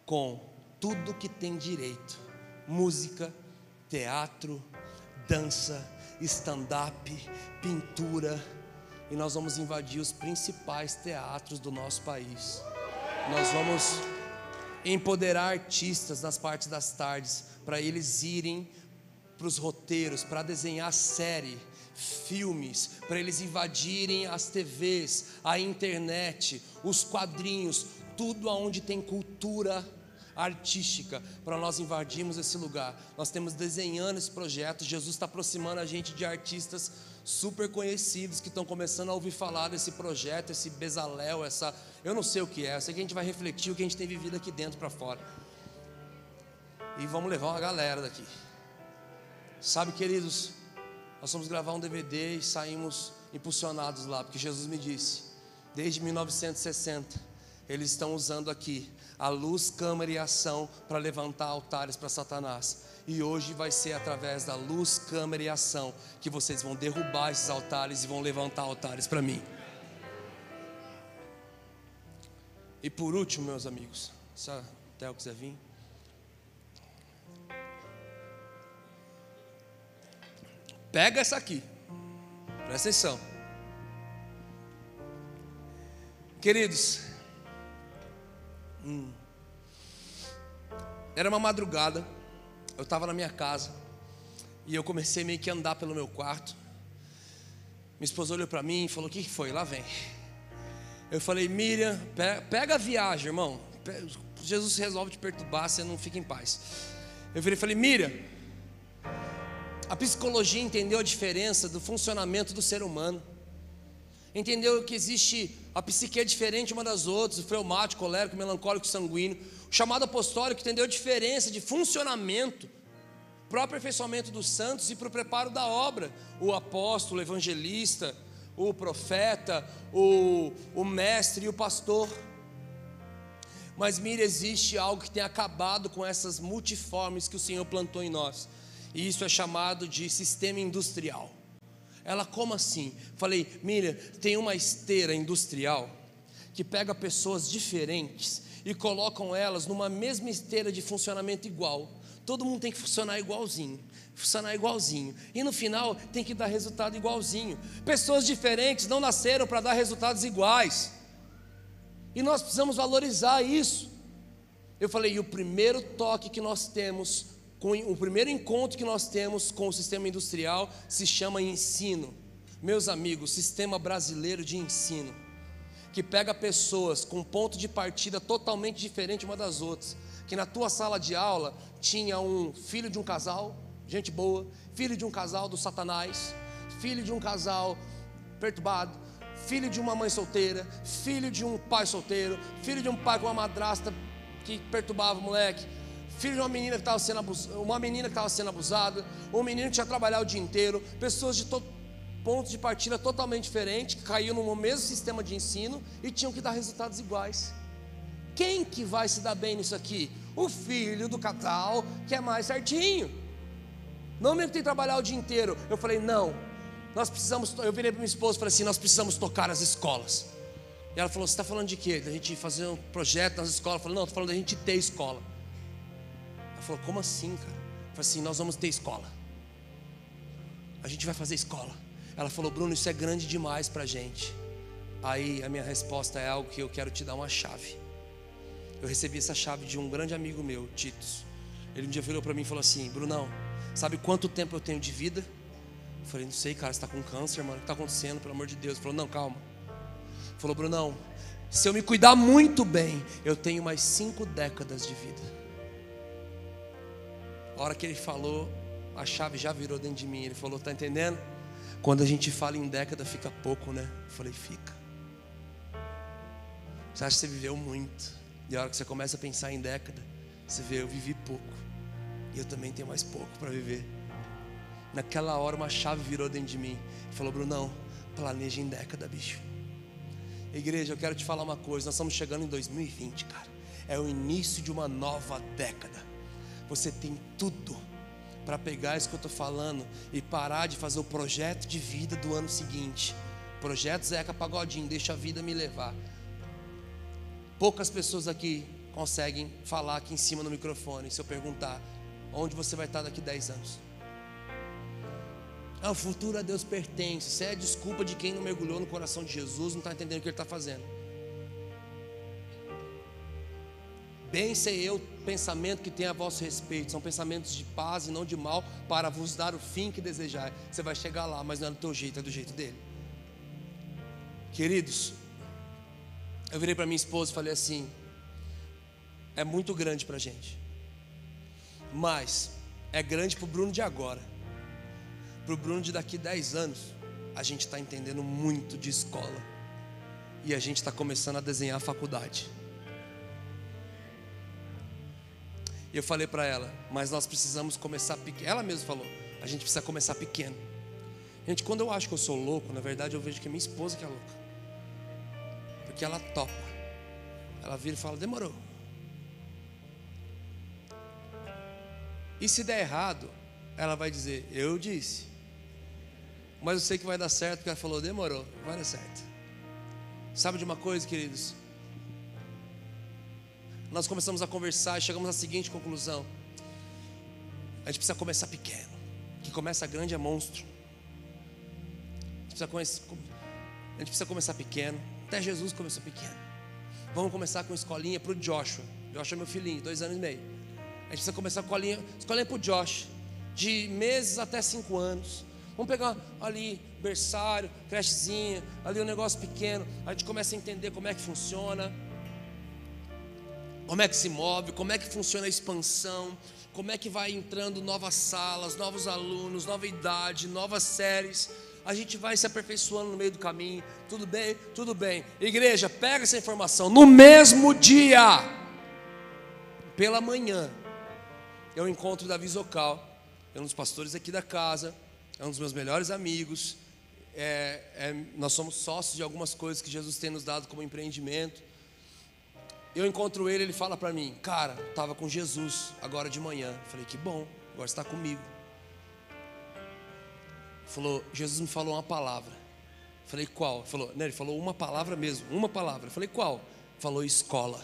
com tudo que tem direito: música, teatro, dança, stand-up, pintura. E nós vamos invadir os principais teatros do nosso país. Nós vamos empoderar artistas nas partes das tardes, para eles irem para os roteiros, para desenhar série, filmes, para eles invadirem as T Vs, a internet, os quadrinhos, tudo aonde tem cultura artística, para nós invadirmos esse lugar. Nós temos desenhando esse projeto. Jesus está aproximando a gente de artistas super conhecidos que estão começando a ouvir falar desse projeto, esse Bezalel, essa, eu não sei o que é, eu sei que a gente vai refletir o que a gente tem vivido aqui dentro para fora, e vamos levar uma galera daqui. Sabe, queridos, nós fomos gravar um D V D e saímos impulsionados lá, porque Jesus me disse, desde mil novecentos e sessenta, eles estão usando aqui a luz, câmera e ação para levantar altares para Satanás. E hoje vai ser através da luz, câmera e ação que vocês vão derrubar esses altares e vão levantar altares para mim. E por último, meus amigos, se a Theo quiser vir. Pega essa aqui, presta atenção. Queridos, hum, era uma madrugada, eu estava na minha casa, e eu comecei meio que a andar pelo meu quarto. Minha esposa olhou para mim e falou: o que foi? Lá vem. Eu falei: Miriam, pega a viagem, irmão, Jesus resolve te perturbar, você não fica em paz. Eu virei e falei: Miriam, a psicologia entendeu a diferença do funcionamento do ser humano, entendeu que existe, a psique é diferente uma das outras, o fleumático, colérico, melancólico, sanguíneo. O chamado apostólico entendeu a diferença de funcionamento para o aperfeiçoamento dos santos e para o preparo da obra. O apóstolo, o evangelista, o profeta, o, o mestre e o pastor. Mas mira, existe algo que tem acabado com essas multiformes que o Senhor plantou em nós, e isso é chamado de sistema industrial. Ela, como assim? Falei: Miriam, tem uma esteira industrial que pega pessoas diferentes e colocam elas numa mesma esteira de funcionamento igual. Todo mundo tem que funcionar igualzinho, funcionar igualzinho, e no final tem que dar resultado igualzinho. Pessoas diferentes não nasceram para dar resultados iguais, e nós precisamos valorizar isso. Eu falei: e o primeiro toque que nós temos, com o primeiro encontro que nós temos com o sistema industrial, se chama ensino. Meus amigos, sistema brasileiro de ensino, que pega pessoas com ponto de partida totalmente diferente uma das outras. Que na tua sala de aula tinha um filho de um casal, gente boa, filho de um casal do Satanás, filho de um casal perturbado, filho de uma mãe solteira, filho de um pai solteiro, filho de um pai com uma madrasta que perturbava o moleque, filho de uma menina que estava sendo abusada, uma menina que estava sendo abusada, um menino que tinha trabalhado o dia inteiro, pessoas de to- pontos de partida totalmente diferentes, que caíram no mesmo sistema de ensino e tinham que dar resultados iguais. Quem que vai se dar bem nisso aqui? O filho do casal que é mais certinho, não mesmo que tem que trabalhar o dia inteiro. Eu falei: não, nós precisamos, eu virei para minha esposa e falei assim: nós precisamos tocar as escolas. E ela falou: você está falando de quê? Da gente fazer um projeto nas escolas? Eu falei: não, estou falando da gente ter escola. Ela falou: como assim, cara? Eu falei assim: nós vamos ter escola, a gente vai fazer escola. Ela falou: Bruno, isso é grande demais para a gente. Aí a minha resposta é algo que eu quero te dar uma chave. Eu recebi essa chave de um grande amigo meu, Titus. Ele um dia virou para mim e falou assim: Brunão, sabe quanto tempo eu tenho de vida? Eu falei: não sei, cara, você está com câncer, mano, o que está acontecendo, pelo amor de Deus? Ele falou: não, calma. Ele falou: Brunão, se eu me cuidar muito bem, eu tenho mais cinco décadas de vida. A hora que ele falou, a chave já virou dentro de mim. Ele falou: tá entendendo? Quando a gente fala em década fica pouco, né? Eu falei: fica. Você acha que você viveu muito, e a hora que você começa a pensar em década, você vê: eu vivi pouco, e eu também tenho mais pouco para viver. Naquela hora uma chave virou dentro de mim e falou: Brunão, planeja em década, bicho. Igreja, eu quero te falar uma coisa. Nós estamos chegando em dois mil e vinte, cara. É o início de uma nova década. Você tem tudo para pegar isso que eu estou falando e parar de fazer o projeto de vida do ano seguinte. Projeto Zeca Pagodinho, deixa a vida me levar. Poucas pessoas aqui conseguem falar aqui em cima no microfone, se eu perguntar, onde você vai estar daqui dez anos? Ah, o futuro a Deus pertence. Isso é a desculpa de quem não mergulhou no coração de Jesus, não está entendendo o que Ele está fazendo. Bem sei eu, pensamento que tem a vosso respeito, são pensamentos de paz e não de mal, para vos dar o fim que desejai. Você vai chegar lá, mas não é do teu jeito, é do jeito dele. Queridos, eu virei para minha esposa e falei assim: é muito grande para a gente, mas é grande para o Bruno de agora. Para o Bruno de daqui dez anos, a gente está entendendo muito de escola, e a gente está começando a desenhar a faculdade. E eu falei para ela, mas nós precisamos começar pequeno. Ela mesma falou, a gente precisa começar pequeno. Gente, quando eu acho que eu sou louco, na verdade eu vejo que é minha esposa que é louca, porque ela topa. Ela vira e fala, demorou. E se der errado, ela vai dizer, eu disse. Mas eu sei que vai dar certo, porque ela falou, demorou, vai dar certo. Sabe de uma coisa, queridos? Nós começamos a conversar e chegamos à seguinte conclusão: a gente precisa começar pequeno. Que começa grande é monstro. A gente precisa, conhecer, a gente precisa começar pequeno. Até Jesus começou pequeno. Vamos começar com escolinha para o Joshua. Joshua é meu filhinho, dois anos e meio. A gente precisa começar com escolinha, escolinha para o Josh, de meses até cinco anos. Vamos pegar ali berçário, crechezinha, ali um negócio pequeno. A gente começa a entender como é que funciona, como é que se move, como é que funciona a expansão, como é que vai entrando novas salas, novos alunos, nova idade, novas séries. A gente vai se aperfeiçoando no meio do caminho. Tudo bem? Tudo bem. Igreja, pega essa informação. No mesmo dia, pela manhã, eu encontro o Davi Zocal, é um dos pastores aqui da casa, é um dos meus melhores amigos. É, é, nós somos sócios de algumas coisas que Jesus tem nos dado como empreendimento. Eu encontro ele, ele fala para mim, cara, estava com Jesus agora de manhã. Eu falei, que bom, agora você está comigo. Ele falou, Jesus me falou uma palavra. Eu falei, qual? Ele falou, não, ele falou uma palavra mesmo, uma palavra. Eu falei, qual? Ele falou, escola.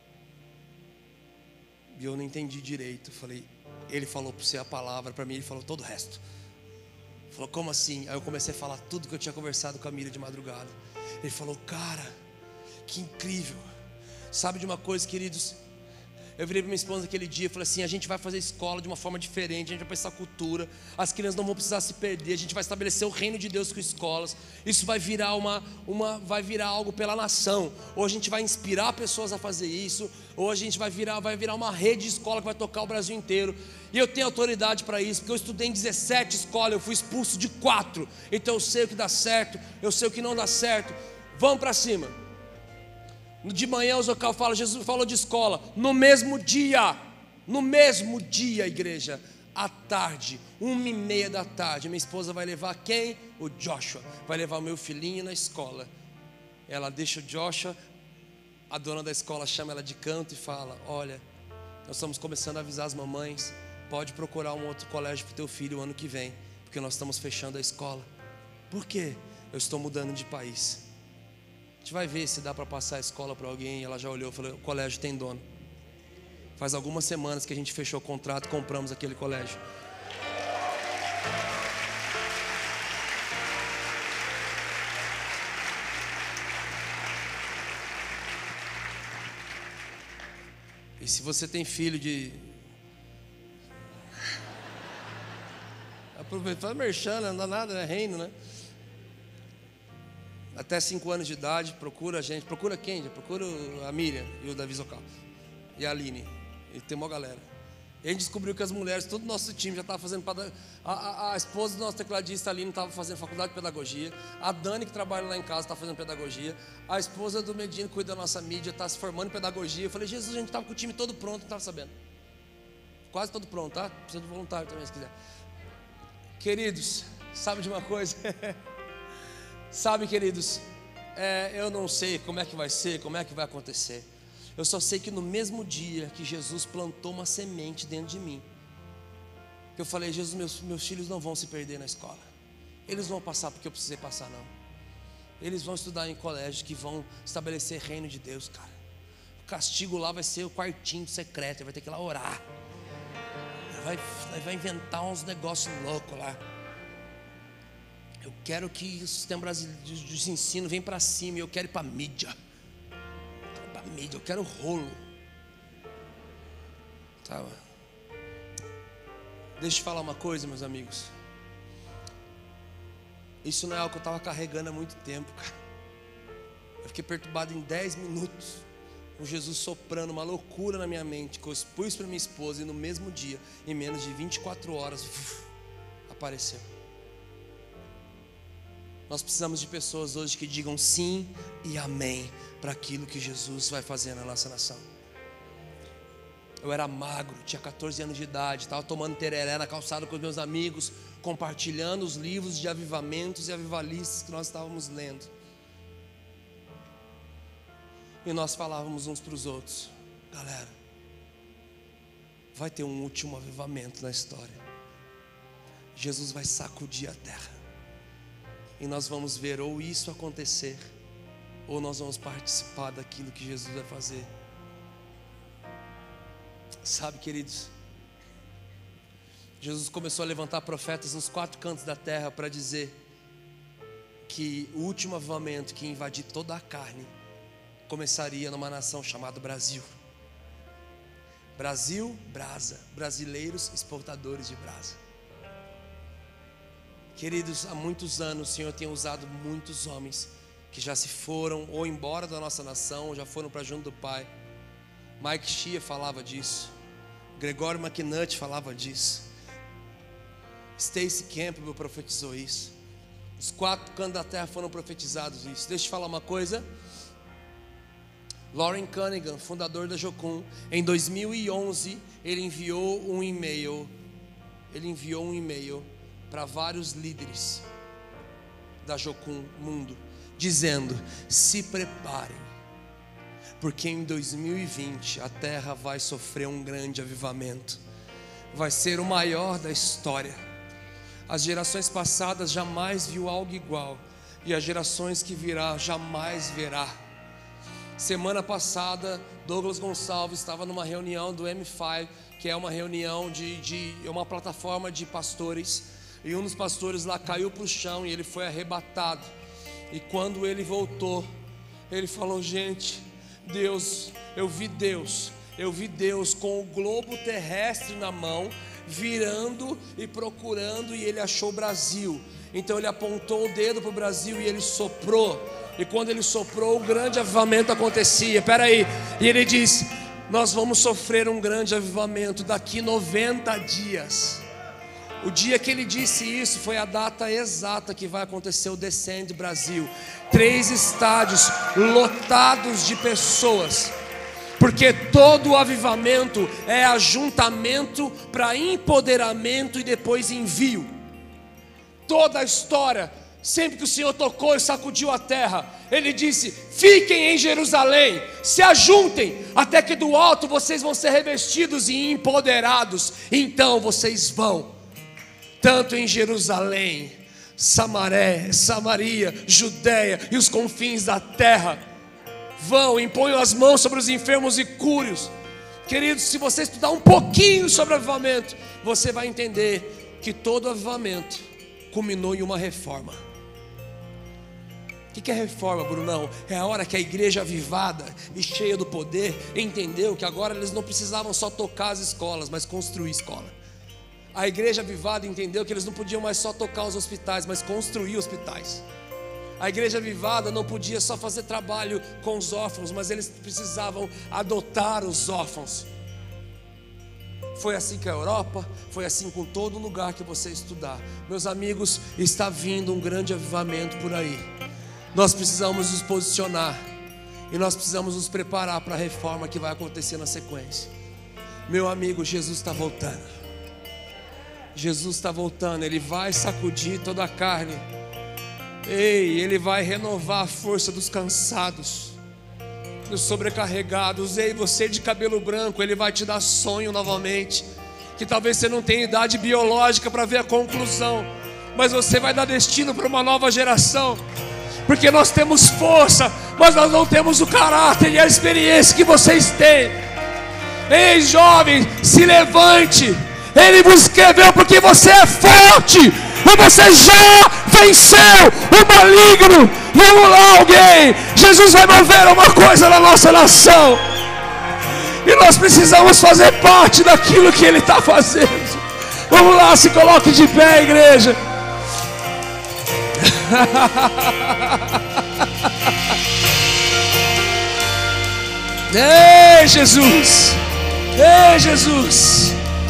E eu não entendi direito. Eu falei, ele falou para você a palavra, para mim ele falou todo o resto. Ele falou, como assim? Aí eu comecei a falar tudo que eu tinha conversado com a Miriam de madrugada. Ele falou, cara, que incrível. Sabe de uma coisa, queridos? Eu virei para minha esposa naquele dia e falei assim, a gente vai fazer escola de uma forma diferente, a gente vai pensar cultura, as crianças não vão precisar se perder, a gente vai estabelecer o reino de Deus com escolas. Isso vai virar uma, uma vai virar algo pela nação. Ou a gente vai inspirar pessoas a fazer isso, ou a gente vai virar, vai virar uma rede de escola que vai tocar o Brasil inteiro. E eu tenho autoridade para isso, porque eu estudei em dezessete escolas, eu fui expulso de quatro. Então eu sei o que dá certo, eu sei o que não dá certo. Vamos para cima. De manhã o Zocal fala, Jesus falou de escola. No mesmo dia, no mesmo dia, igreja, à tarde, uma e meia da tarde, minha esposa vai levar quem? O Joshua, vai levar o meu filhinho na escola. Ela deixa o Joshua, a dona da escola chama ela de canto e fala, olha, nós estamos começando a avisar as mamães, pode procurar um outro colégio para o teu filho o ano que vem, porque nós estamos fechando a escola. Por quê? Eu estou mudando de país. A gente vai ver se dá para passar a escola para alguém. Ela já olhou e falou, o colégio tem dono. Faz algumas semanas que a gente fechou o contrato, compramos aquele colégio. E se você tem filho de... Aproveita, faz merchan, não dá nada, é reino, né? Até cinco anos de idade, procura a gente. Procura quem? Procura a Miriam e o Davi Zocal. E a Aline. E tem uma galera. E a gente descobriu que as mulheres, todo o nosso time já estava fazendo... A, a, a esposa do nosso tecladista, a Aline, estava fazendo faculdade de pedagogia. A Dani, que trabalha lá em casa, está fazendo pedagogia. A esposa do Medina, que cuida da nossa mídia, está se formando em pedagogia. Eu falei, Jesus, a gente estava com o time todo pronto, não estava sabendo. Quase todo pronto, tá? Precisa de voluntário também, se quiser. Queridos, sabe de uma coisa? Sabe, queridos, é, eu não sei como é que vai ser, como é que vai acontecer. Eu só sei que no mesmo dia que Jesus plantou uma semente dentro de mim, que eu falei, Jesus, meus, meus filhos não vão se perder na escola. Eles vão passar porque eu precisei passar, não. Eles vão estudar em colégios que vão estabelecer reino de Deus, cara. O castigo lá vai ser o quartinho secreto, ele vai ter que ir lá orar. Ele vai, ele vai inventar uns negócios loucos lá. Eu quero que o sistema brasileiro de ensino venha para cima. Eu quero ir para a mídia. Eu quero ir para a mídia, eu quero rolo. Tá. Deixa eu te falar uma coisa, meus amigos. Isso não é algo que eu estava carregando há muito tempo, cara. Eu fiquei perturbado em dez minutos, com Jesus soprando uma loucura na minha mente, que eu expus para minha esposa, e no mesmo dia, em menos de vinte e quatro horas, uf, apareceu. Nós precisamos de pessoas hoje que digam sim e amém para aquilo que Jesus vai fazer na nossa nação. Eu era magro, tinha quatorze anos de idade, estava tomando tereré na calçada com os meus amigos, compartilhando os livros de avivamentos e avivalistas que nós estávamos lendo. E nós falávamos uns para os outros: galera, vai ter um último avivamento na história. Jesus vai sacudir a terra. E nós vamos ver ou isso acontecer, ou nós vamos participar daquilo que Jesus vai fazer. Sabe, queridos, Jesus começou a levantar profetas nos quatro cantos da terra para dizer que o último avivamento que ia invadir toda a carne começaria numa nação chamada Brasil. Brasil, brasa. Brasileiros exportadores de brasa. Queridos, há muitos anos o Senhor tem usado muitos homens que já se foram ou embora da nossa nação, ou já foram para junto do Pai. Mike Shea falava disso. Gregório McNutt falava disso. Stacy Campbell profetizou isso. Os quatro cantos da terra foram profetizados isso. Deixa eu te falar uma coisa. Lauren Cunningham, fundador da Jocum, em dois mil e onze, ele enviou um e-mail. Ele enviou um e-mail para vários líderes da Jocum Mundo, dizendo: se preparem, porque em dois mil e vinte a terra vai sofrer um grande avivamento. Vai ser o maior da história. As gerações passadas jamais viu algo igual, e as gerações que virá jamais verá. Semana passada, Douglas Gonçalves estava numa reunião do M cinco, que é uma reunião de, de uma plataforma de pastores, e um dos pastores lá caiu para o chão e ele foi arrebatado. E quando ele voltou, ele falou: gente, Deus, eu vi Deus, eu vi Deus com o globo terrestre na mão, virando e procurando, e ele achou o Brasil. Então ele apontou o dedo para o Brasil e ele soprou. E quando ele soprou, o grande avivamento acontecia. Espera aí. E ele disse: nós vamos sofrer um grande avivamento daqui noventa dias. O dia que ele disse isso foi a data exata que vai acontecer o Descende Brasil. Três estádios lotados de pessoas. Porque todo o avivamento é ajuntamento para empoderamento e depois envio. Toda a história, sempre que o Senhor tocou e sacudiu a terra, Ele disse: fiquem em Jerusalém, se ajuntem, até que do alto vocês vão ser revestidos e empoderados. Então vocês vão, tanto em Jerusalém, Samaré, Samaria, Judéia e os confins da terra. Vão, imponham as mãos sobre os enfermos e cure-os. Queridos, se você estudar um pouquinho sobre avivamento, você vai entender que todo avivamento culminou em uma reforma. O que é reforma, Brunão? É a hora que a igreja avivada e cheia do poder entendeu que agora eles não precisavam só tocar as escolas, mas construir escola. A igreja avivada entendeu que eles não podiam mais só tocar os hospitais, mas construir hospitais. A igreja avivada não podia só fazer trabalho com os órfãos, mas eles precisavam adotar os órfãos. Foi assim com a Europa, foi assim com todo lugar que você estudar. Meus amigos, está vindo um grande avivamento por aí. Nós precisamos nos posicionar e nós precisamos nos preparar para a reforma que vai acontecer na sequência. Meu amigo, Jesus está voltando. Jesus está voltando, Ele vai sacudir toda a carne. Ei, Ele vai renovar a força dos cansados, dos sobrecarregados. Ei, você de cabelo branco, Ele vai te dar sonho novamente, que talvez você não tenha idade biológica para ver a conclusão, mas você vai dar destino para uma nova geração. porque nós temos força, mas nós não temos o caráter e a experiência que vocês têm. Ei, jovem, se levante. Ele vos escreveu porque você é forte e você já venceu o maligno. Vamos lá, alguém. Jesus vai mover uma coisa na nossa nação e nós precisamos fazer parte daquilo que Ele está fazendo. Vamos lá, se coloque de pé, igreja. Ei, Jesus. Ei, Jesus.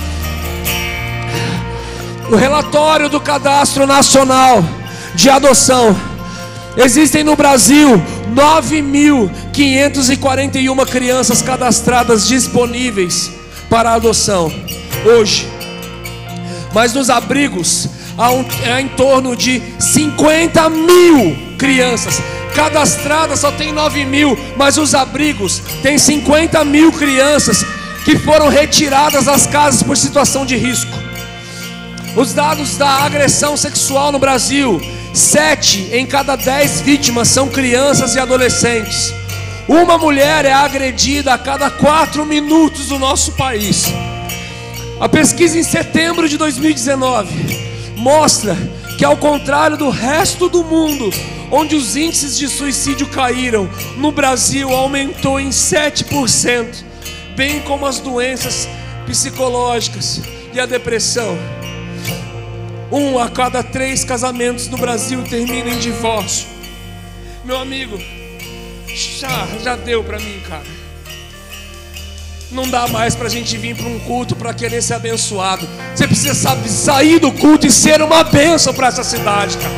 O relatório do Cadastro Nacional de Adoção: existem no Brasil nove mil quinhentas e quarenta e uma crianças cadastradas disponíveis para adoção hoje. Mas nos abrigos há, um, há em torno de cinquenta mil crianças cadastradas, só tem nove mil, mas os abrigos tem cinquenta mil crianças que foram retiradas das casas por situação de risco. Os dados da agressão sexual no Brasil: sete em cada dez vítimas são crianças e adolescentes. Uma mulher é agredida a cada quatro minutos no nosso país. A pesquisa em setembro de dois mil e dezenove mostra que, ao contrário do resto do mundo, onde os índices de suicídio caíram, no Brasil aumentou em sete por cento, bem como as doenças psicológicas e a depressão. Um a cada três casamentos no Brasil termina em divórcio. Meu amigo, já, já deu para mim, cara. Não dá mais para a gente vir para um culto para querer ser abençoado. Você precisa saber, sair do culto e ser uma bênção para essa cidade, cara.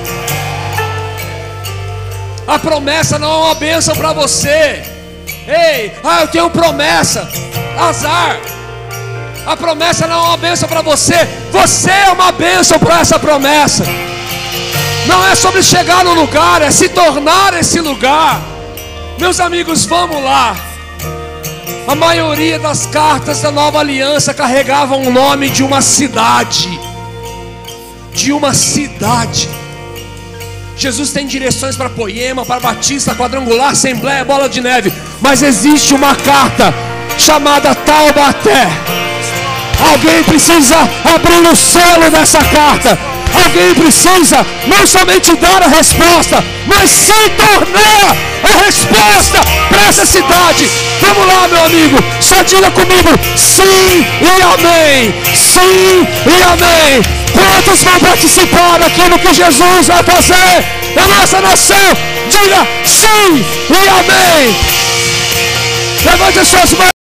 A promessa não é uma bênção para você. Ei, ah, eu tenho promessa. Azar. A promessa não é uma bênção para você. Você é uma bênção para essa promessa. Não é sobre chegar no lugar, é se tornar esse lugar. Meus amigos, vamos lá. A maioria das cartas da Nova Aliança carregavam o nome de uma cidade. De uma cidade. Jesus tem direções para Poema, para Batista, Quadrangular, Assembleia, Bola de Neve. Mas existe uma carta chamada Taubaté. Alguém precisa abrir o selo dessa carta. Alguém precisa não somente dar a resposta, mas se tornar a resposta para essa cidade. Vamos lá, meu amigo, só diga comigo: sim e amém. Sim e amém. Quantos vão participar daquilo que Jesus vai fazer na nossa nação? Diga sim e amém. Levante as suas mãos.